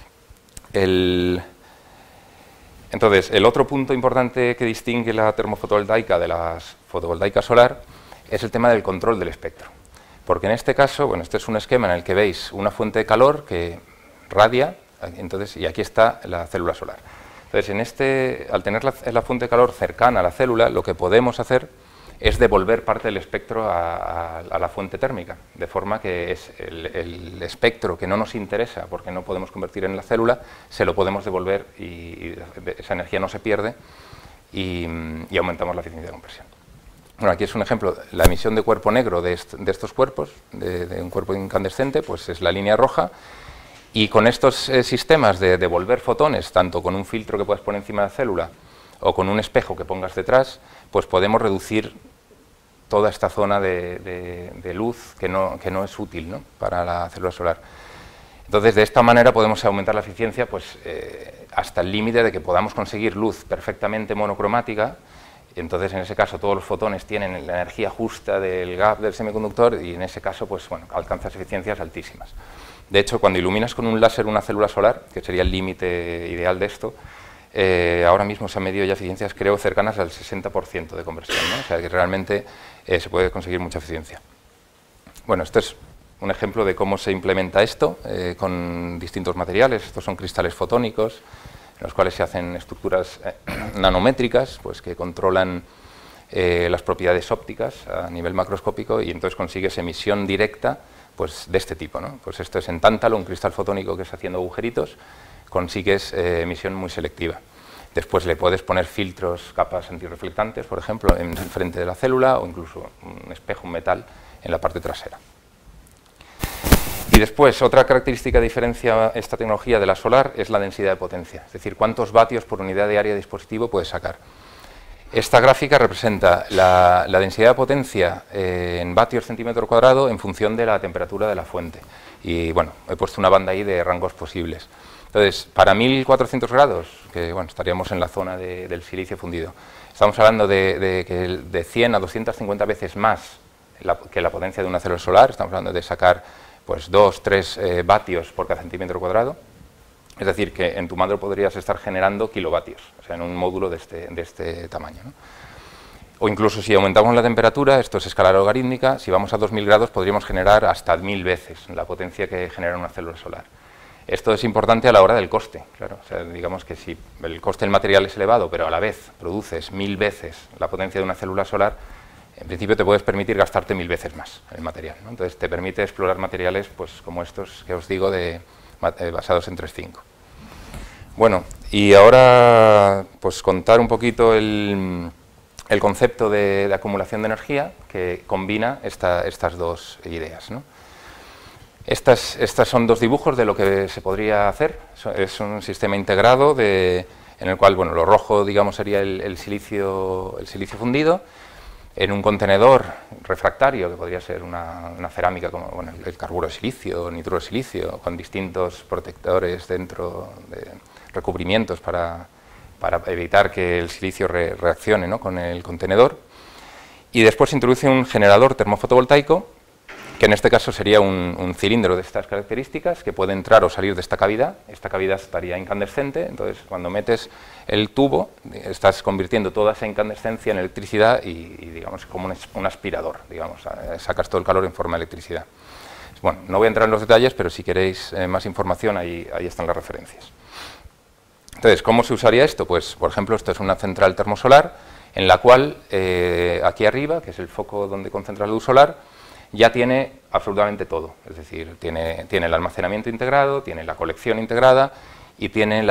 Entonces, el otro punto importante que distingue la termofotovoltaica de la fotovoltaica solar es el tema del control del espectro. Porque en este caso, bueno, este es un esquema en el que veis una fuente de calor que radia, entonces, y aquí está la célula solar. Entonces, al tener la fuente de calor cercana a la célula, lo que podemos hacer es devolver parte del espectro a la fuente térmica, de forma que es el espectro que no nos interesa, porque no podemos convertir en la célula, se lo podemos devolver y esa energía no se pierde y aumentamos la eficiencia de compresión. Bueno, aquí es un ejemplo, la emisión de cuerpo negro de estos cuerpos, de un cuerpo incandescente, pues es la línea roja, y con estos sistemas de devolver fotones, tanto con un filtro que puedas poner encima de la célula o con un espejo que pongas detrás, pues podemos reducir toda esta zona de luz que no es útil, ¿no?, para la célula solar. Entonces, de esta manera podemos aumentar la eficiencia pues, hasta el límite de que podamos conseguir luz perfectamente monocromática. Y entonces, en ese caso, todos los fotones tienen la energía justa del gap del semiconductor y en ese caso, pues bueno, alcanzas eficiencias altísimas. De hecho, cuando iluminas con un láser una célula solar, que sería el límite ideal de esto, ahora mismo se han medido ya eficiencias, creo, cercanas al 60% de conversión, ¿no? O sea, que realmente se puede conseguir mucha eficiencia. Bueno, esto es un ejemplo de cómo se implementa esto con distintos materiales. Estos son cristales fotónicos, en los cuales se hacen estructuras nanométricas, pues que controlan las propiedades ópticas a nivel macroscópico, y entonces consigues emisión directa pues, de este tipo, ¿no? Pues esto es en tántalo, un cristal fotónico que es haciendo agujeritos, consigues emisión muy selectiva. Después le puedes poner filtros, capas antirreflectantes, por ejemplo, en el frente de la célula, o incluso un espejo, un metal, en la parte trasera. Y después, otra característica que diferencia esta tecnología de la solar es la densidad de potencia, es decir, cuántos vatios por unidad de área de dispositivo puedes sacar. Esta gráfica representa la densidad de potencia en vatios centímetro cuadrado en función de la temperatura de la fuente. Y bueno, he puesto una banda ahí de rangos posibles. Entonces, para 1400 grados, que bueno, estaríamos en la zona del silicio fundido, estamos hablando de 100 a 250 veces más que la potencia de una célula solar. Estamos hablando de sacar pues 2-3 vatios por cada centímetro cuadrado. Es decir, que en tu madre podrías estar generando kilovatios, o sea, en un módulo de este tamaño, ¿no? O incluso si aumentamos la temperatura, esto es escala logarítmica, si vamos a 2000 grados podríamos generar hasta 1000 veces la potencia que genera una célula solar. Esto es importante a la hora del coste, claro. O sea, digamos que si el coste del material es elevado, pero a la vez produces 1000 veces la potencia de una célula solar, en principio te puedes permitir gastarte 1000 veces más el material, ¿no? Entonces te permite explorar materiales pues, como estos que os digo, basados en 3,5. Bueno, y ahora pues contar un poquito el concepto de acumulación de energía que combina estas dos ideas, ¿no? Estas son dos dibujos de lo que se podría hacer. Es un sistema integrado en el cual, bueno, lo rojo, digamos, sería el silicio fundido, en un contenedor refractario, que podría ser una cerámica como bueno, el carburo de silicio, nitruro de silicio, con distintos protectores dentro, recubrimientos para evitar que el silicio reaccione, ¿no?, con el contenedor. Y después se introduce un generador termofotovoltaico, que en este caso sería un cilindro de estas características, que puede entrar o salir de esta cavidad. Esta cavidad estaría incandescente, entonces cuando metes el tubo, estás convirtiendo toda esa incandescencia en electricidad y digamos, como un aspirador, digamos, sacas todo el calor en forma de electricidad. Bueno, no voy a entrar en los detalles, pero si queréis más información, ahí están las referencias. Entonces, ¿cómo se usaría esto? Pues, por ejemplo, esto es una central termosolar, en la cual, aquí arriba, que es el foco donde concentra la luz solar, ya tiene absolutamente todo, es decir, tiene el almacenamiento integrado, tiene la colección integrada y tiene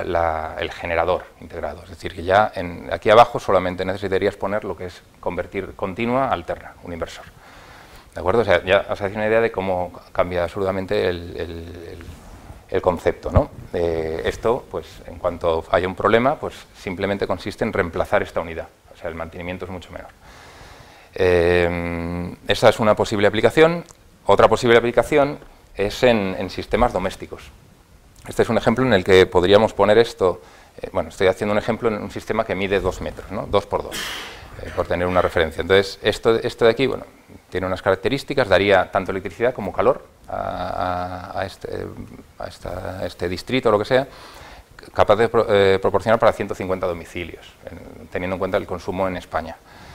el generador integrado, es decir, que ya aquí abajo solamente necesitarías poner lo que es convertir continua a alterna, un inversor. ¿De acuerdo? O sea, ya os hacéis una idea de cómo cambia absolutamente el concepto, ¿no? Esto, pues, en cuanto haya un problema, pues simplemente consiste en reemplazar esta unidad, o sea, el mantenimiento es mucho menor. Esa es una posible aplicación. Otra posible aplicación es en sistemas domésticos. Este es un ejemplo en el que podríamos poner esto, bueno, estoy haciendo un ejemplo en un sistema que mide 2 metros, ¿no? 2 por 2, por tener una referencia. Entonces, esto de aquí, bueno, tiene unas características, daría tanto electricidad como calor a este distrito o lo que sea, capaz de proporcionar para 150 domicilios, teniendo en cuenta el consumo en España.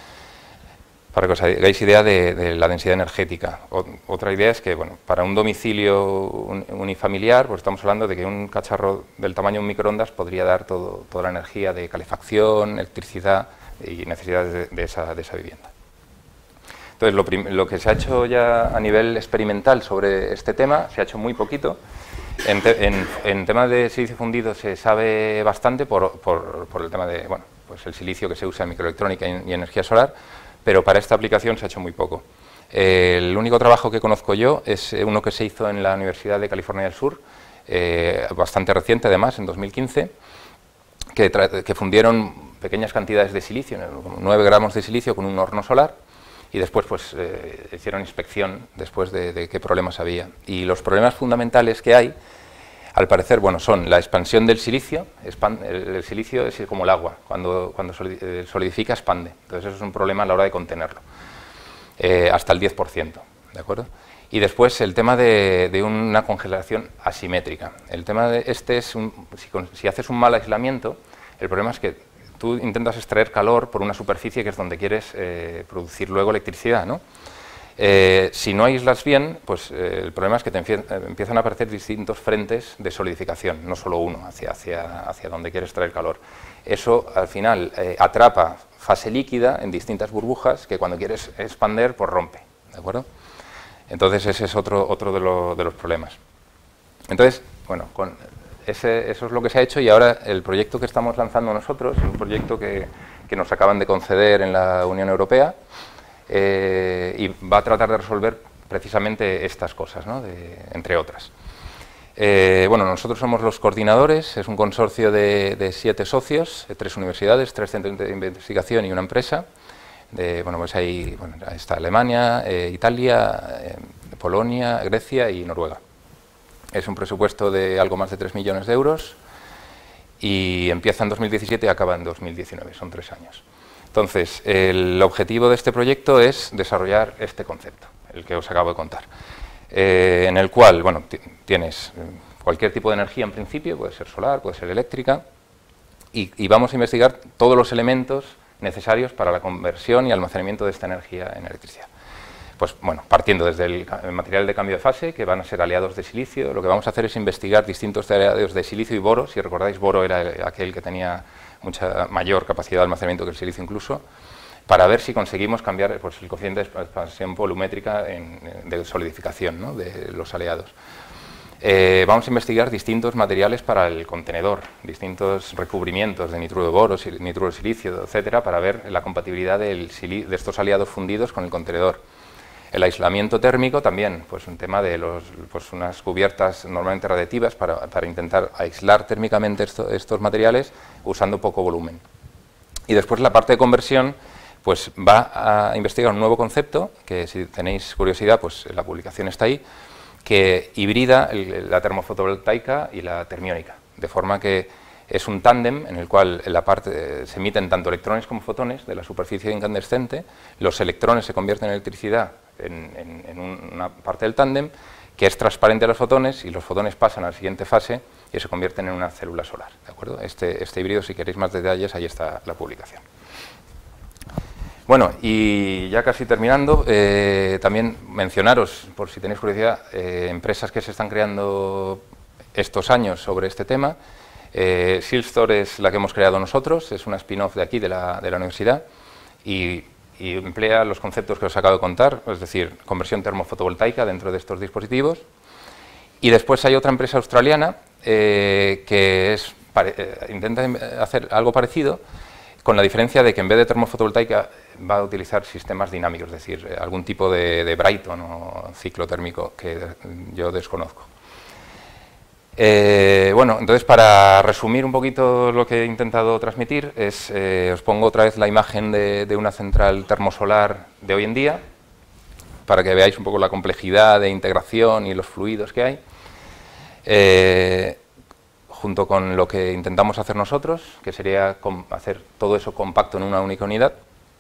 Para que os hagáis idea de la densidad energética. Otra idea es que, bueno, para un domicilio unifamiliar, pues estamos hablando de que un cacharro del tamaño de un microondas podría dar toda la energía de calefacción, electricidad y necesidades de esa vivienda. Entonces, lo que se ha hecho ya a nivel experimental sobre este tema, se ha hecho muy poquito. En tema de silicio fundido se sabe bastante por el tema de, bueno, pues el silicio que se usa en microelectrónica y energía solar, pero para esta aplicación se ha hecho muy poco. El único trabajo que conozco yo es uno que se hizo en la Universidad de California del Sur, bastante reciente además, en 2015, que fundieron pequeñas cantidades de silicio, 9 gramos de silicio con un horno solar, y después pues hicieron inspección después de qué problemas había. Y los problemas fundamentales que hay, al parecer, bueno, son la expansión del silicio. El silicio es como el agua, cuando solidifica expande, entonces eso es un problema a la hora de contenerlo, hasta el 10%, ¿de acuerdo? Y después el tema de una congelación asimétrica. El tema de este es, si haces un mal aislamiento, el problema es que tú intentas extraer calor por una superficie que es donde quieres producir luego electricidad, ¿no? Si no aíslas bien, pues el problema es que te empiezan a aparecer distintos frentes de solidificación, no solo uno, hacia donde quieres traer calor. Eso al final atrapa fase líquida en distintas burbujas que cuando quieres expander, pues rompe, ¿de acuerdo? Entonces ese es otro de los problemas. Entonces, bueno, eso es lo que se ha hecho, y ahora el proyecto que estamos lanzando nosotros es un proyecto que nos acaban de conceder en la Unión Europea, y va a tratar de resolver precisamente estas cosas, ¿no? Entre otras. Bueno, nosotros somos los coordinadores, es un consorcio de 7 socios, 3 universidades, 3 centros de investigación y una empresa. Bueno, pues ahí está Alemania, Italia, Polonia, Grecia y Noruega. Es un presupuesto de algo más de 3 millones de euros y empieza en 2017 y acaba en 2019, son 3 años. Entonces, el objetivo de este proyecto es desarrollar este concepto, el que os acabo de contar, en el cual, bueno, tienes cualquier tipo de energía en principio, puede ser solar, puede ser eléctrica, y vamos a investigar todos los elementos necesarios para la conversión y almacenamiento de esta energía en electricidad. Pues bueno, partiendo desde el material de cambio de fase, que van a ser aliados de silicio, lo que vamos a hacer es investigar distintos aliados de silicio y boro. Si recordáis, boro era aquel que tenía mucha mayor capacidad de almacenamiento que el silicio incluso, para ver si conseguimos cambiar pues, el coeficiente de expansión volumétrica de solidificación, ¿no? De los aliados. Vamos a investigar distintos materiales para el contenedor, distintos recubrimientos de nitruro de boro, nitruro de silicio, etcétera, para ver la compatibilidad de estos aliados fundidos con el contenedor. El aislamiento térmico también, pues un tema de unas cubiertas normalmente radiativas para intentar aislar térmicamente estos materiales usando poco volumen. Y después la parte de conversión, pues va a investigar un nuevo concepto, que si tenéis curiosidad, pues la publicación está ahí, que hibrida la termofotovoltaica y la termiónica, de forma que es un tándem en el cual se emiten tanto electrones como fotones de la superficie incandescente, los electrones se convierten en electricidad en una parte del tándem que es transparente a los fotones, y los fotones pasan a la siguiente fase y se convierten en una célula solar, ¿de acuerdo? Este híbrido, si queréis más detalles, ahí está la publicación. Bueno, y ya casi terminando, también mencionaros, por si tenéis curiosidad, empresas que se están creando estos años sobre este tema. Silstor es la que hemos creado nosotros, es una spin-off de aquí, de la universidad, y emplea los conceptos que os acabo de contar, es decir, conversión termofotovoltaica dentro de estos dispositivos. Y después hay otra empresa australiana que intenta hacer algo parecido, con la diferencia de que en vez de termofotovoltaica va a utilizar sistemas dinámicos, es decir, algún tipo de Brayton o ciclo térmico que yo desconozco. Bueno, entonces para resumir un poquito lo que he intentado transmitir, os pongo otra vez la imagen de una central termosolar de hoy en día, para que veáis un poco la complejidad de integración y los fluidos que hay, junto con lo que intentamos hacer nosotros, que sería hacer todo eso compacto en una única unidad.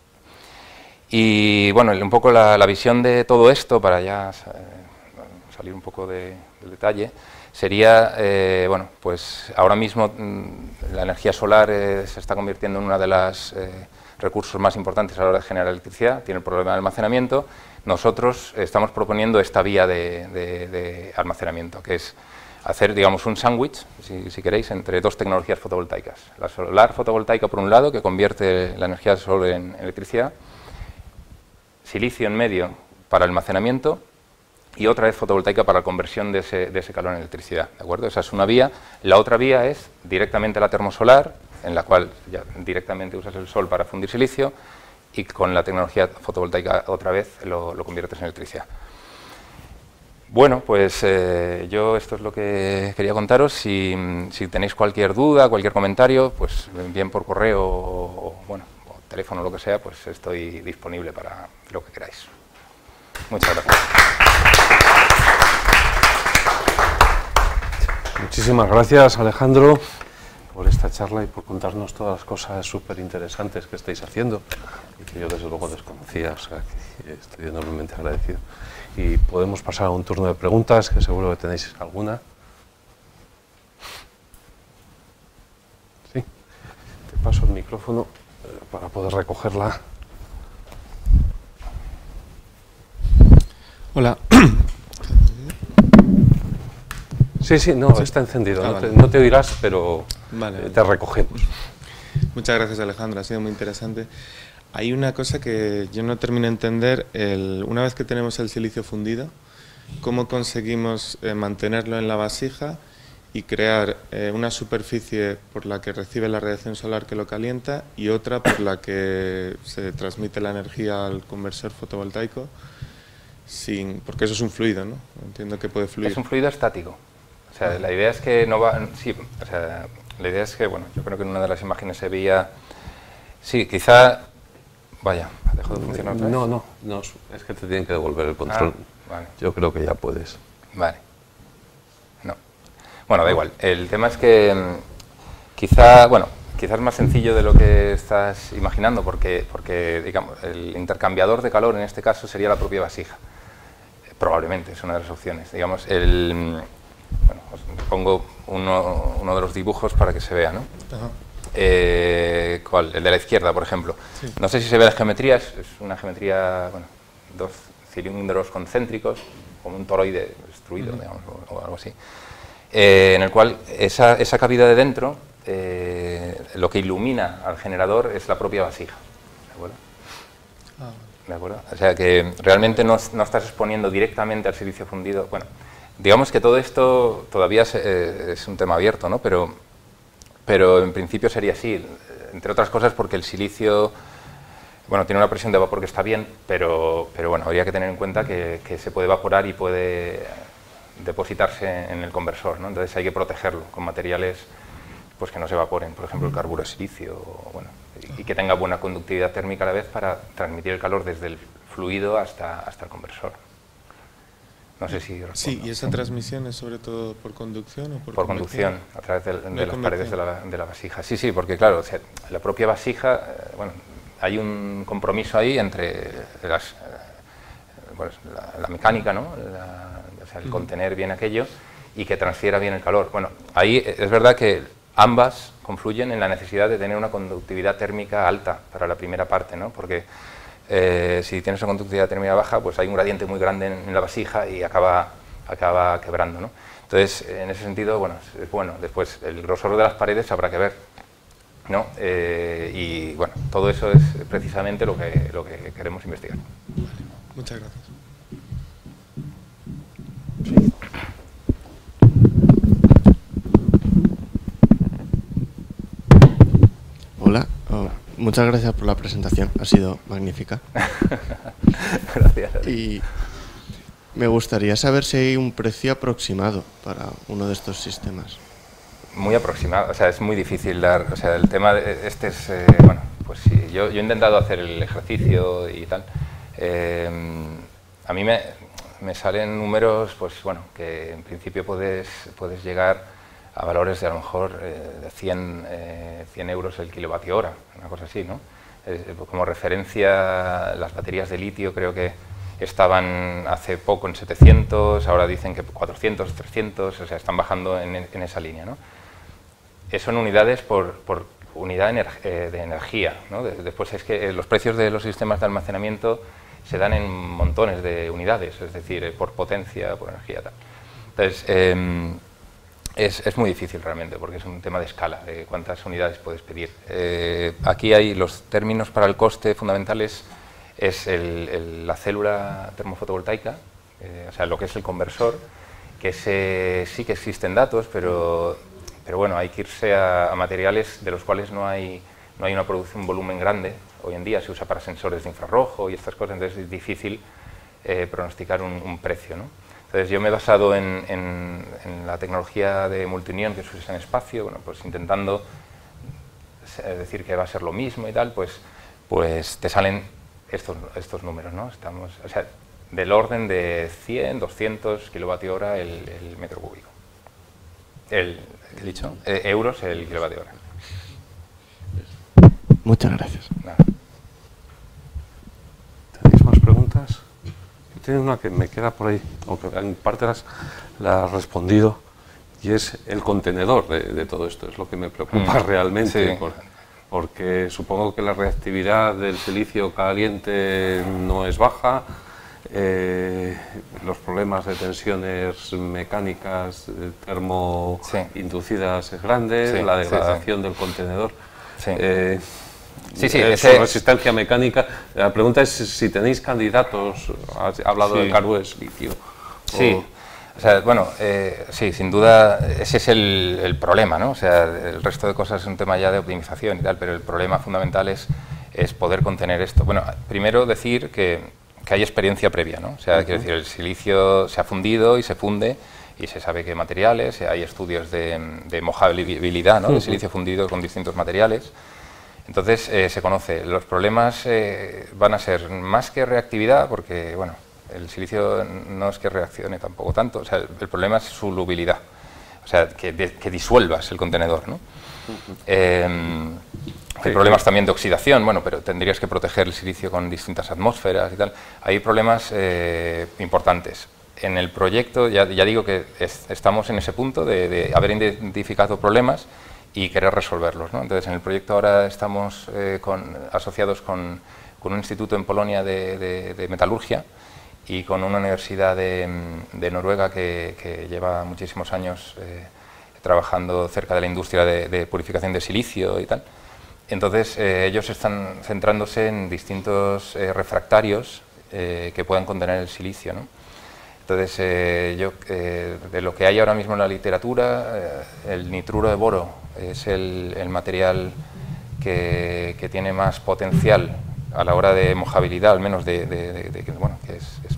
Y bueno, un poco la visión de todo esto, para ya salir un poco del detalle, sería, bueno, pues ahora mismo la energía solar se está convirtiendo en uno de los recursos más importantes a la hora de generar electricidad, tiene el problema de almacenamiento. Nosotros estamos proponiendo esta vía de almacenamiento, que es hacer, digamos, un sándwich, si queréis, entre dos tecnologías fotovoltaicas. La solar fotovoltaica, por un lado, que convierte la energía del sol en electricidad, silicio en medio para almacenamiento, y otra vez fotovoltaica para la conversión de ese calor en electricidad, ¿de acuerdo? Esa es una vía. La otra vía es directamente la termosolar, en la cual ya directamente usas el sol para fundir silicio, y con la tecnología fotovoltaica otra vez lo conviertes en electricidad. Bueno, pues yo esto es lo que quería contaros. Si tenéis cualquier duda, cualquier comentario, pues bien por correo o teléfono, lo que sea, pues estoy disponible para lo que queráis. Muchas gracias. Muchísimas gracias, Alejandro, por esta charla y por contarnos todas las cosas súper interesantes que estáis haciendo y que yo desde luego desconocía, o sea que estoy enormemente agradecido. Y podemos pasar a un turno de preguntas, que seguro que tenéis alguna. Sí, te paso el micrófono para poder recogerla. Hola. Sí, no, está encendido, no te oirás, pero vale. Te recogemos. Muchas gracias, Alejandro, ha sido muy interesante. Hay una cosa que yo no termino de entender, una vez que tenemos el silicio fundido, ¿cómo conseguimos mantenerlo en la vasija y crear una superficie por la que recibe la radiación solar que lo calienta y otra por la que se transmite la energía al conversor fotovoltaico? Porque eso es un fluido, ¿no? Entiendo que puede fluir. Es un fluido estático. O sea, la idea es que no va... Sí, o sea, la idea es que, bueno, yo creo que en una de las imágenes se veía... Sí, quizá... Vaya, ¿ha dejado de funcionar otra vez? No, es que te tienen que devolver el control. Vale. Yo creo que ya puedes. Vale. No. Bueno, da igual. El tema es que quizás es más sencillo de lo que estás imaginando, porque digamos, el intercambiador de calor en este caso sería la propia vasija. Probablemente, es una de las opciones. Digamos, bueno, os pongo uno de los dibujos para que se vea, ¿no? Ajá. ¿Cuál? El de la izquierda, por ejemplo. Sí. No sé si se ve la geometría, es una geometría, bueno, dos cilindros concéntricos, como un toroide destruido, digamos, o algo así, en el cual esa cavidad de dentro, lo que ilumina al generador es la propia vasija, ¿de acuerdo? ¿De acuerdo? O sea que realmente no estás exponiendo directamente al silicio fundido. Bueno, digamos que todo esto todavía es un tema abierto, ¿no? Pero en principio sería así, entre otras cosas porque el silicio, bueno, tiene una presión de vapor que está bien, pero bueno, habría que tener en cuenta que se puede evaporar y puede depositarse en el conversor, ¿no? Entonces hay que protegerlo con materiales pues que no se evaporen, por ejemplo el carburo de silicio, bueno, y que tenga buena conductividad térmica a la vez para transmitir el calor desde el fluido hasta el conversor. No sé si respondo. Sí, ¿y esa transmisión es sobre todo por conducción o por conducción, a través de las paredes de la vasija. Sí, porque claro, o sea, la propia vasija, bueno, hay un compromiso ahí entre la mecánica, ¿no? O sea, el contener bien aquello y que transfiera bien el calor. Bueno, ahí es verdad que ambas confluyen en la necesidad de tener una conductividad térmica alta para la primera parte, ¿no? Porque si tienes una conductividad térmica baja, pues hay un gradiente muy grande en la vasija y acaba quebrando, ¿no? Entonces, en ese sentido, bueno, después el grosor de las paredes habrá que ver, ¿no? Y bueno, todo eso es precisamente lo que queremos investigar. Vale. Muchas gracias. Sí. Hola. Muchas gracias por la presentación, ha sido magnífica. Gracias. Y Me gustaría saber si hay un precio aproximado para uno de estos sistemas. Muy aproximado, o sea, es muy difícil dar, o sea, el tema de este es, bueno, pues sí, yo he intentado hacer el ejercicio y tal. A mí me salen números, pues bueno, que en principio puedes llegar a valores de a lo mejor de 100 euros el kilovatio hora, una cosa así, ¿no? Como referencia, las baterías de litio creo que estaban hace poco en 700, ahora dicen que 400, 300, o sea, están bajando en esa línea, ¿no? Son unidades por unidad de energía, ¿no? Después es que los precios de los sistemas de almacenamiento se dan en montones de unidades, es decir, por potencia, por energía, tal. Entonces, es muy difícil realmente, porque es un tema de escala, de cuántas unidades puedes pedir. Aquí hay los términos para el coste fundamentales, es la célula termofotovoltaica, o sea, lo que es el conversor, que sí que existen datos, pero bueno, hay que irse a materiales de los cuales no hay una producción, un volumen grande. Hoy en día se usa para sensores de infrarrojo y estas cosas, entonces es difícil pronosticar un precio, ¿no? Entonces yo me he basado en la tecnología de multiunión que se usa en espacio, bueno, pues intentando decir que va a ser lo mismo y tal, pues te salen estos números, ¿no? Estamos, o sea, del orden de 100, 200 kilovatio hora el metro cúbico. ¿Qué he dicho? Euros el kilovatio hora. Muchas gracias. Nada. ¿Tenéis más preguntas? Tiene una que me queda por ahí, aunque en parte la has respondido, y es el contenedor de todo esto, es lo que me preocupa realmente, Sí. porque supongo que la reactividad del silicio caliente no es baja, los problemas de tensiones mecánicas termoinducidas es grande, la degradación del contenedor. Su resistencia mecánica. La pregunta es si tenéis candidatos. Has hablado de Carues, litio. Sí, o sea, bueno, sí, sin duda ese es el problema, ¿no? O sea, el resto de cosas es un tema ya de optimización y tal, pero el problema fundamental es poder contener esto. Bueno, primero decir que hay experiencia previa, ¿no? O sea, quiero decir, el silicio se ha fundido y se funde y se sabe qué materiales, hay estudios de mojabilidad, ¿no? De silicio fundido con distintos materiales. Entonces se conoce, los problemas van a ser más que reactividad, porque bueno, el silicio no es que reaccione tampoco tanto, o sea, el problema es su solubilidad, o sea, que disuelvas el contenedor, ¿no? Hay problemas también de oxidación, bueno, pero tendrías que proteger el silicio con distintas atmósferas y tal. Hay problemas importantes. En el proyecto, ya digo que estamos en ese punto de haber identificado problemas y querer resolverlos, ¿no? Entonces, en el proyecto ahora estamos asociados con un instituto en Polonia de metalurgia y con una universidad de Noruega que lleva muchísimos años trabajando cerca de la industria de purificación de silicio y tal. Entonces, ellos están centrándose en distintos refractarios que puedan contener el silicio, ¿no? Entonces, de lo que hay ahora mismo en la literatura, el nitruro de boro es el material que tiene más potencial a la hora de mojabilidad, al menos bueno, que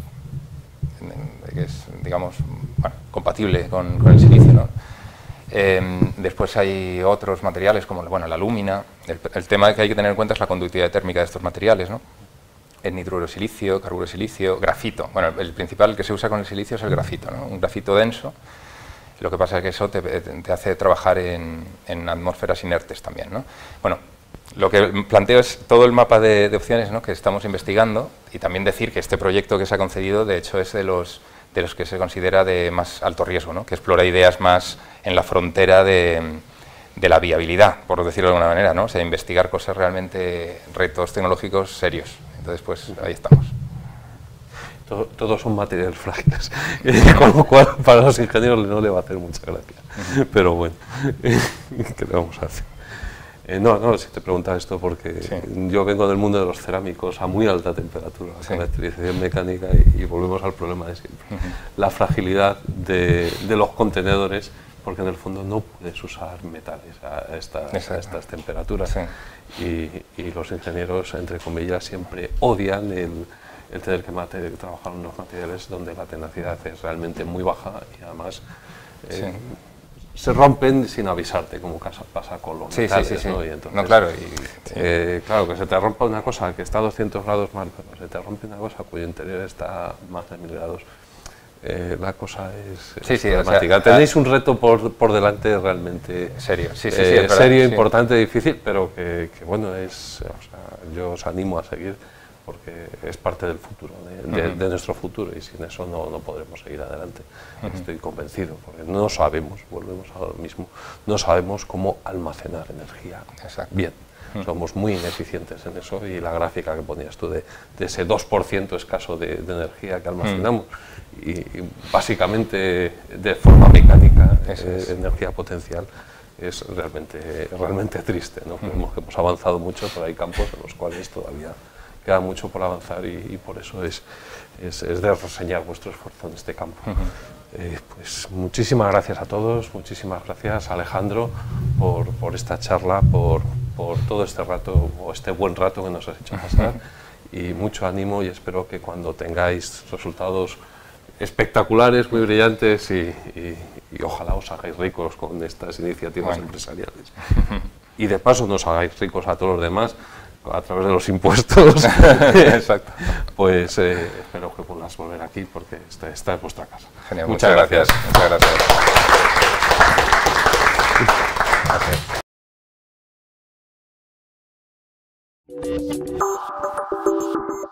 es digamos, bueno, compatible con el silicio, ¿no? Después hay otros materiales como bueno, la alúmina. El tema que hay que tener en cuenta es la conductividad térmica de estos materiales, ¿no? El nitruro de silicio, carburo de silicio, grafito. Bueno, el principal que se usa con el silicio es el grafito, ¿no? Un grafito denso. Lo que pasa es que eso te hace trabajar en atmósferas inertes también, ¿no? Bueno, lo que planteo es todo el mapa de opciones, ¿no?, que estamos investigando, y también decir que este proyecto que se ha concedido, de hecho, es de los que se considera de más alto riesgo, ¿no?, que explora ideas más en la frontera de la viabilidad, por decirlo de alguna manera, ¿no? O sea, investigar cosas realmente, retos tecnológicos serios. Entonces, pues ahí estamos. Todos son materiales frágiles, con lo cual para los ingenieros no le va a hacer mucha gracia. Pero bueno, ¿qué le vamos a hacer? No, si te preguntaba esto porque yo vengo del mundo de los cerámicos a muy alta temperatura, la caracterización mecánica, y volvemos al problema de siempre. La fragilidad de los contenedores, porque en el fondo no puedes usar metales a estas temperaturas. Y los ingenieros, entre comillas, siempre odian el tener que trabajar en unos materiales donde la tenacidad es realmente muy baja y además se rompen sin avisarte, como pasa con los metales, ¿no? Y entonces, no, claro, claro, que se te rompa una cosa que está a 200 grados más, pero se te rompe una cosa cuyo interior está más de 1000 grados. La cosa es dramática. O sea, tenéis un reto por delante realmente serio, serio, importante, difícil, pero que bueno, o sea, yo os animo a seguir porque es parte del futuro, de nuestro futuro, y sin eso no podremos seguir adelante. Estoy convencido, porque no sabemos, volvemos a lo mismo, no sabemos cómo almacenar energía bien. Somos muy ineficientes en eso, y la gráfica que ponías tú de ese 2% escaso de energía que almacenamos, y básicamente de forma mecánica, energía potencial, es realmente triste, ¿no? Vemos que hemos avanzado mucho, pero hay campos en los cuales todavía queda mucho por avanzar, y por eso es de reseñar vuestro esfuerzo en este campo. Pues muchísimas gracias a todos, muchísimas gracias Alejandro por esta charla, por todo este rato, o este buen rato que nos has hecho pasar, y mucho ánimo, y espero que cuando tengáis resultados espectaculares, muy brillantes, y ojalá os hagáis ricos con estas iniciativas empresariales. Y de paso nos hagáis ricos a todos los demás a través de los impuestos. Exacto. Pues espero que puedas volver aquí, porque esta es vuestra casa. Genial, muchas gracias. Muchas gracias.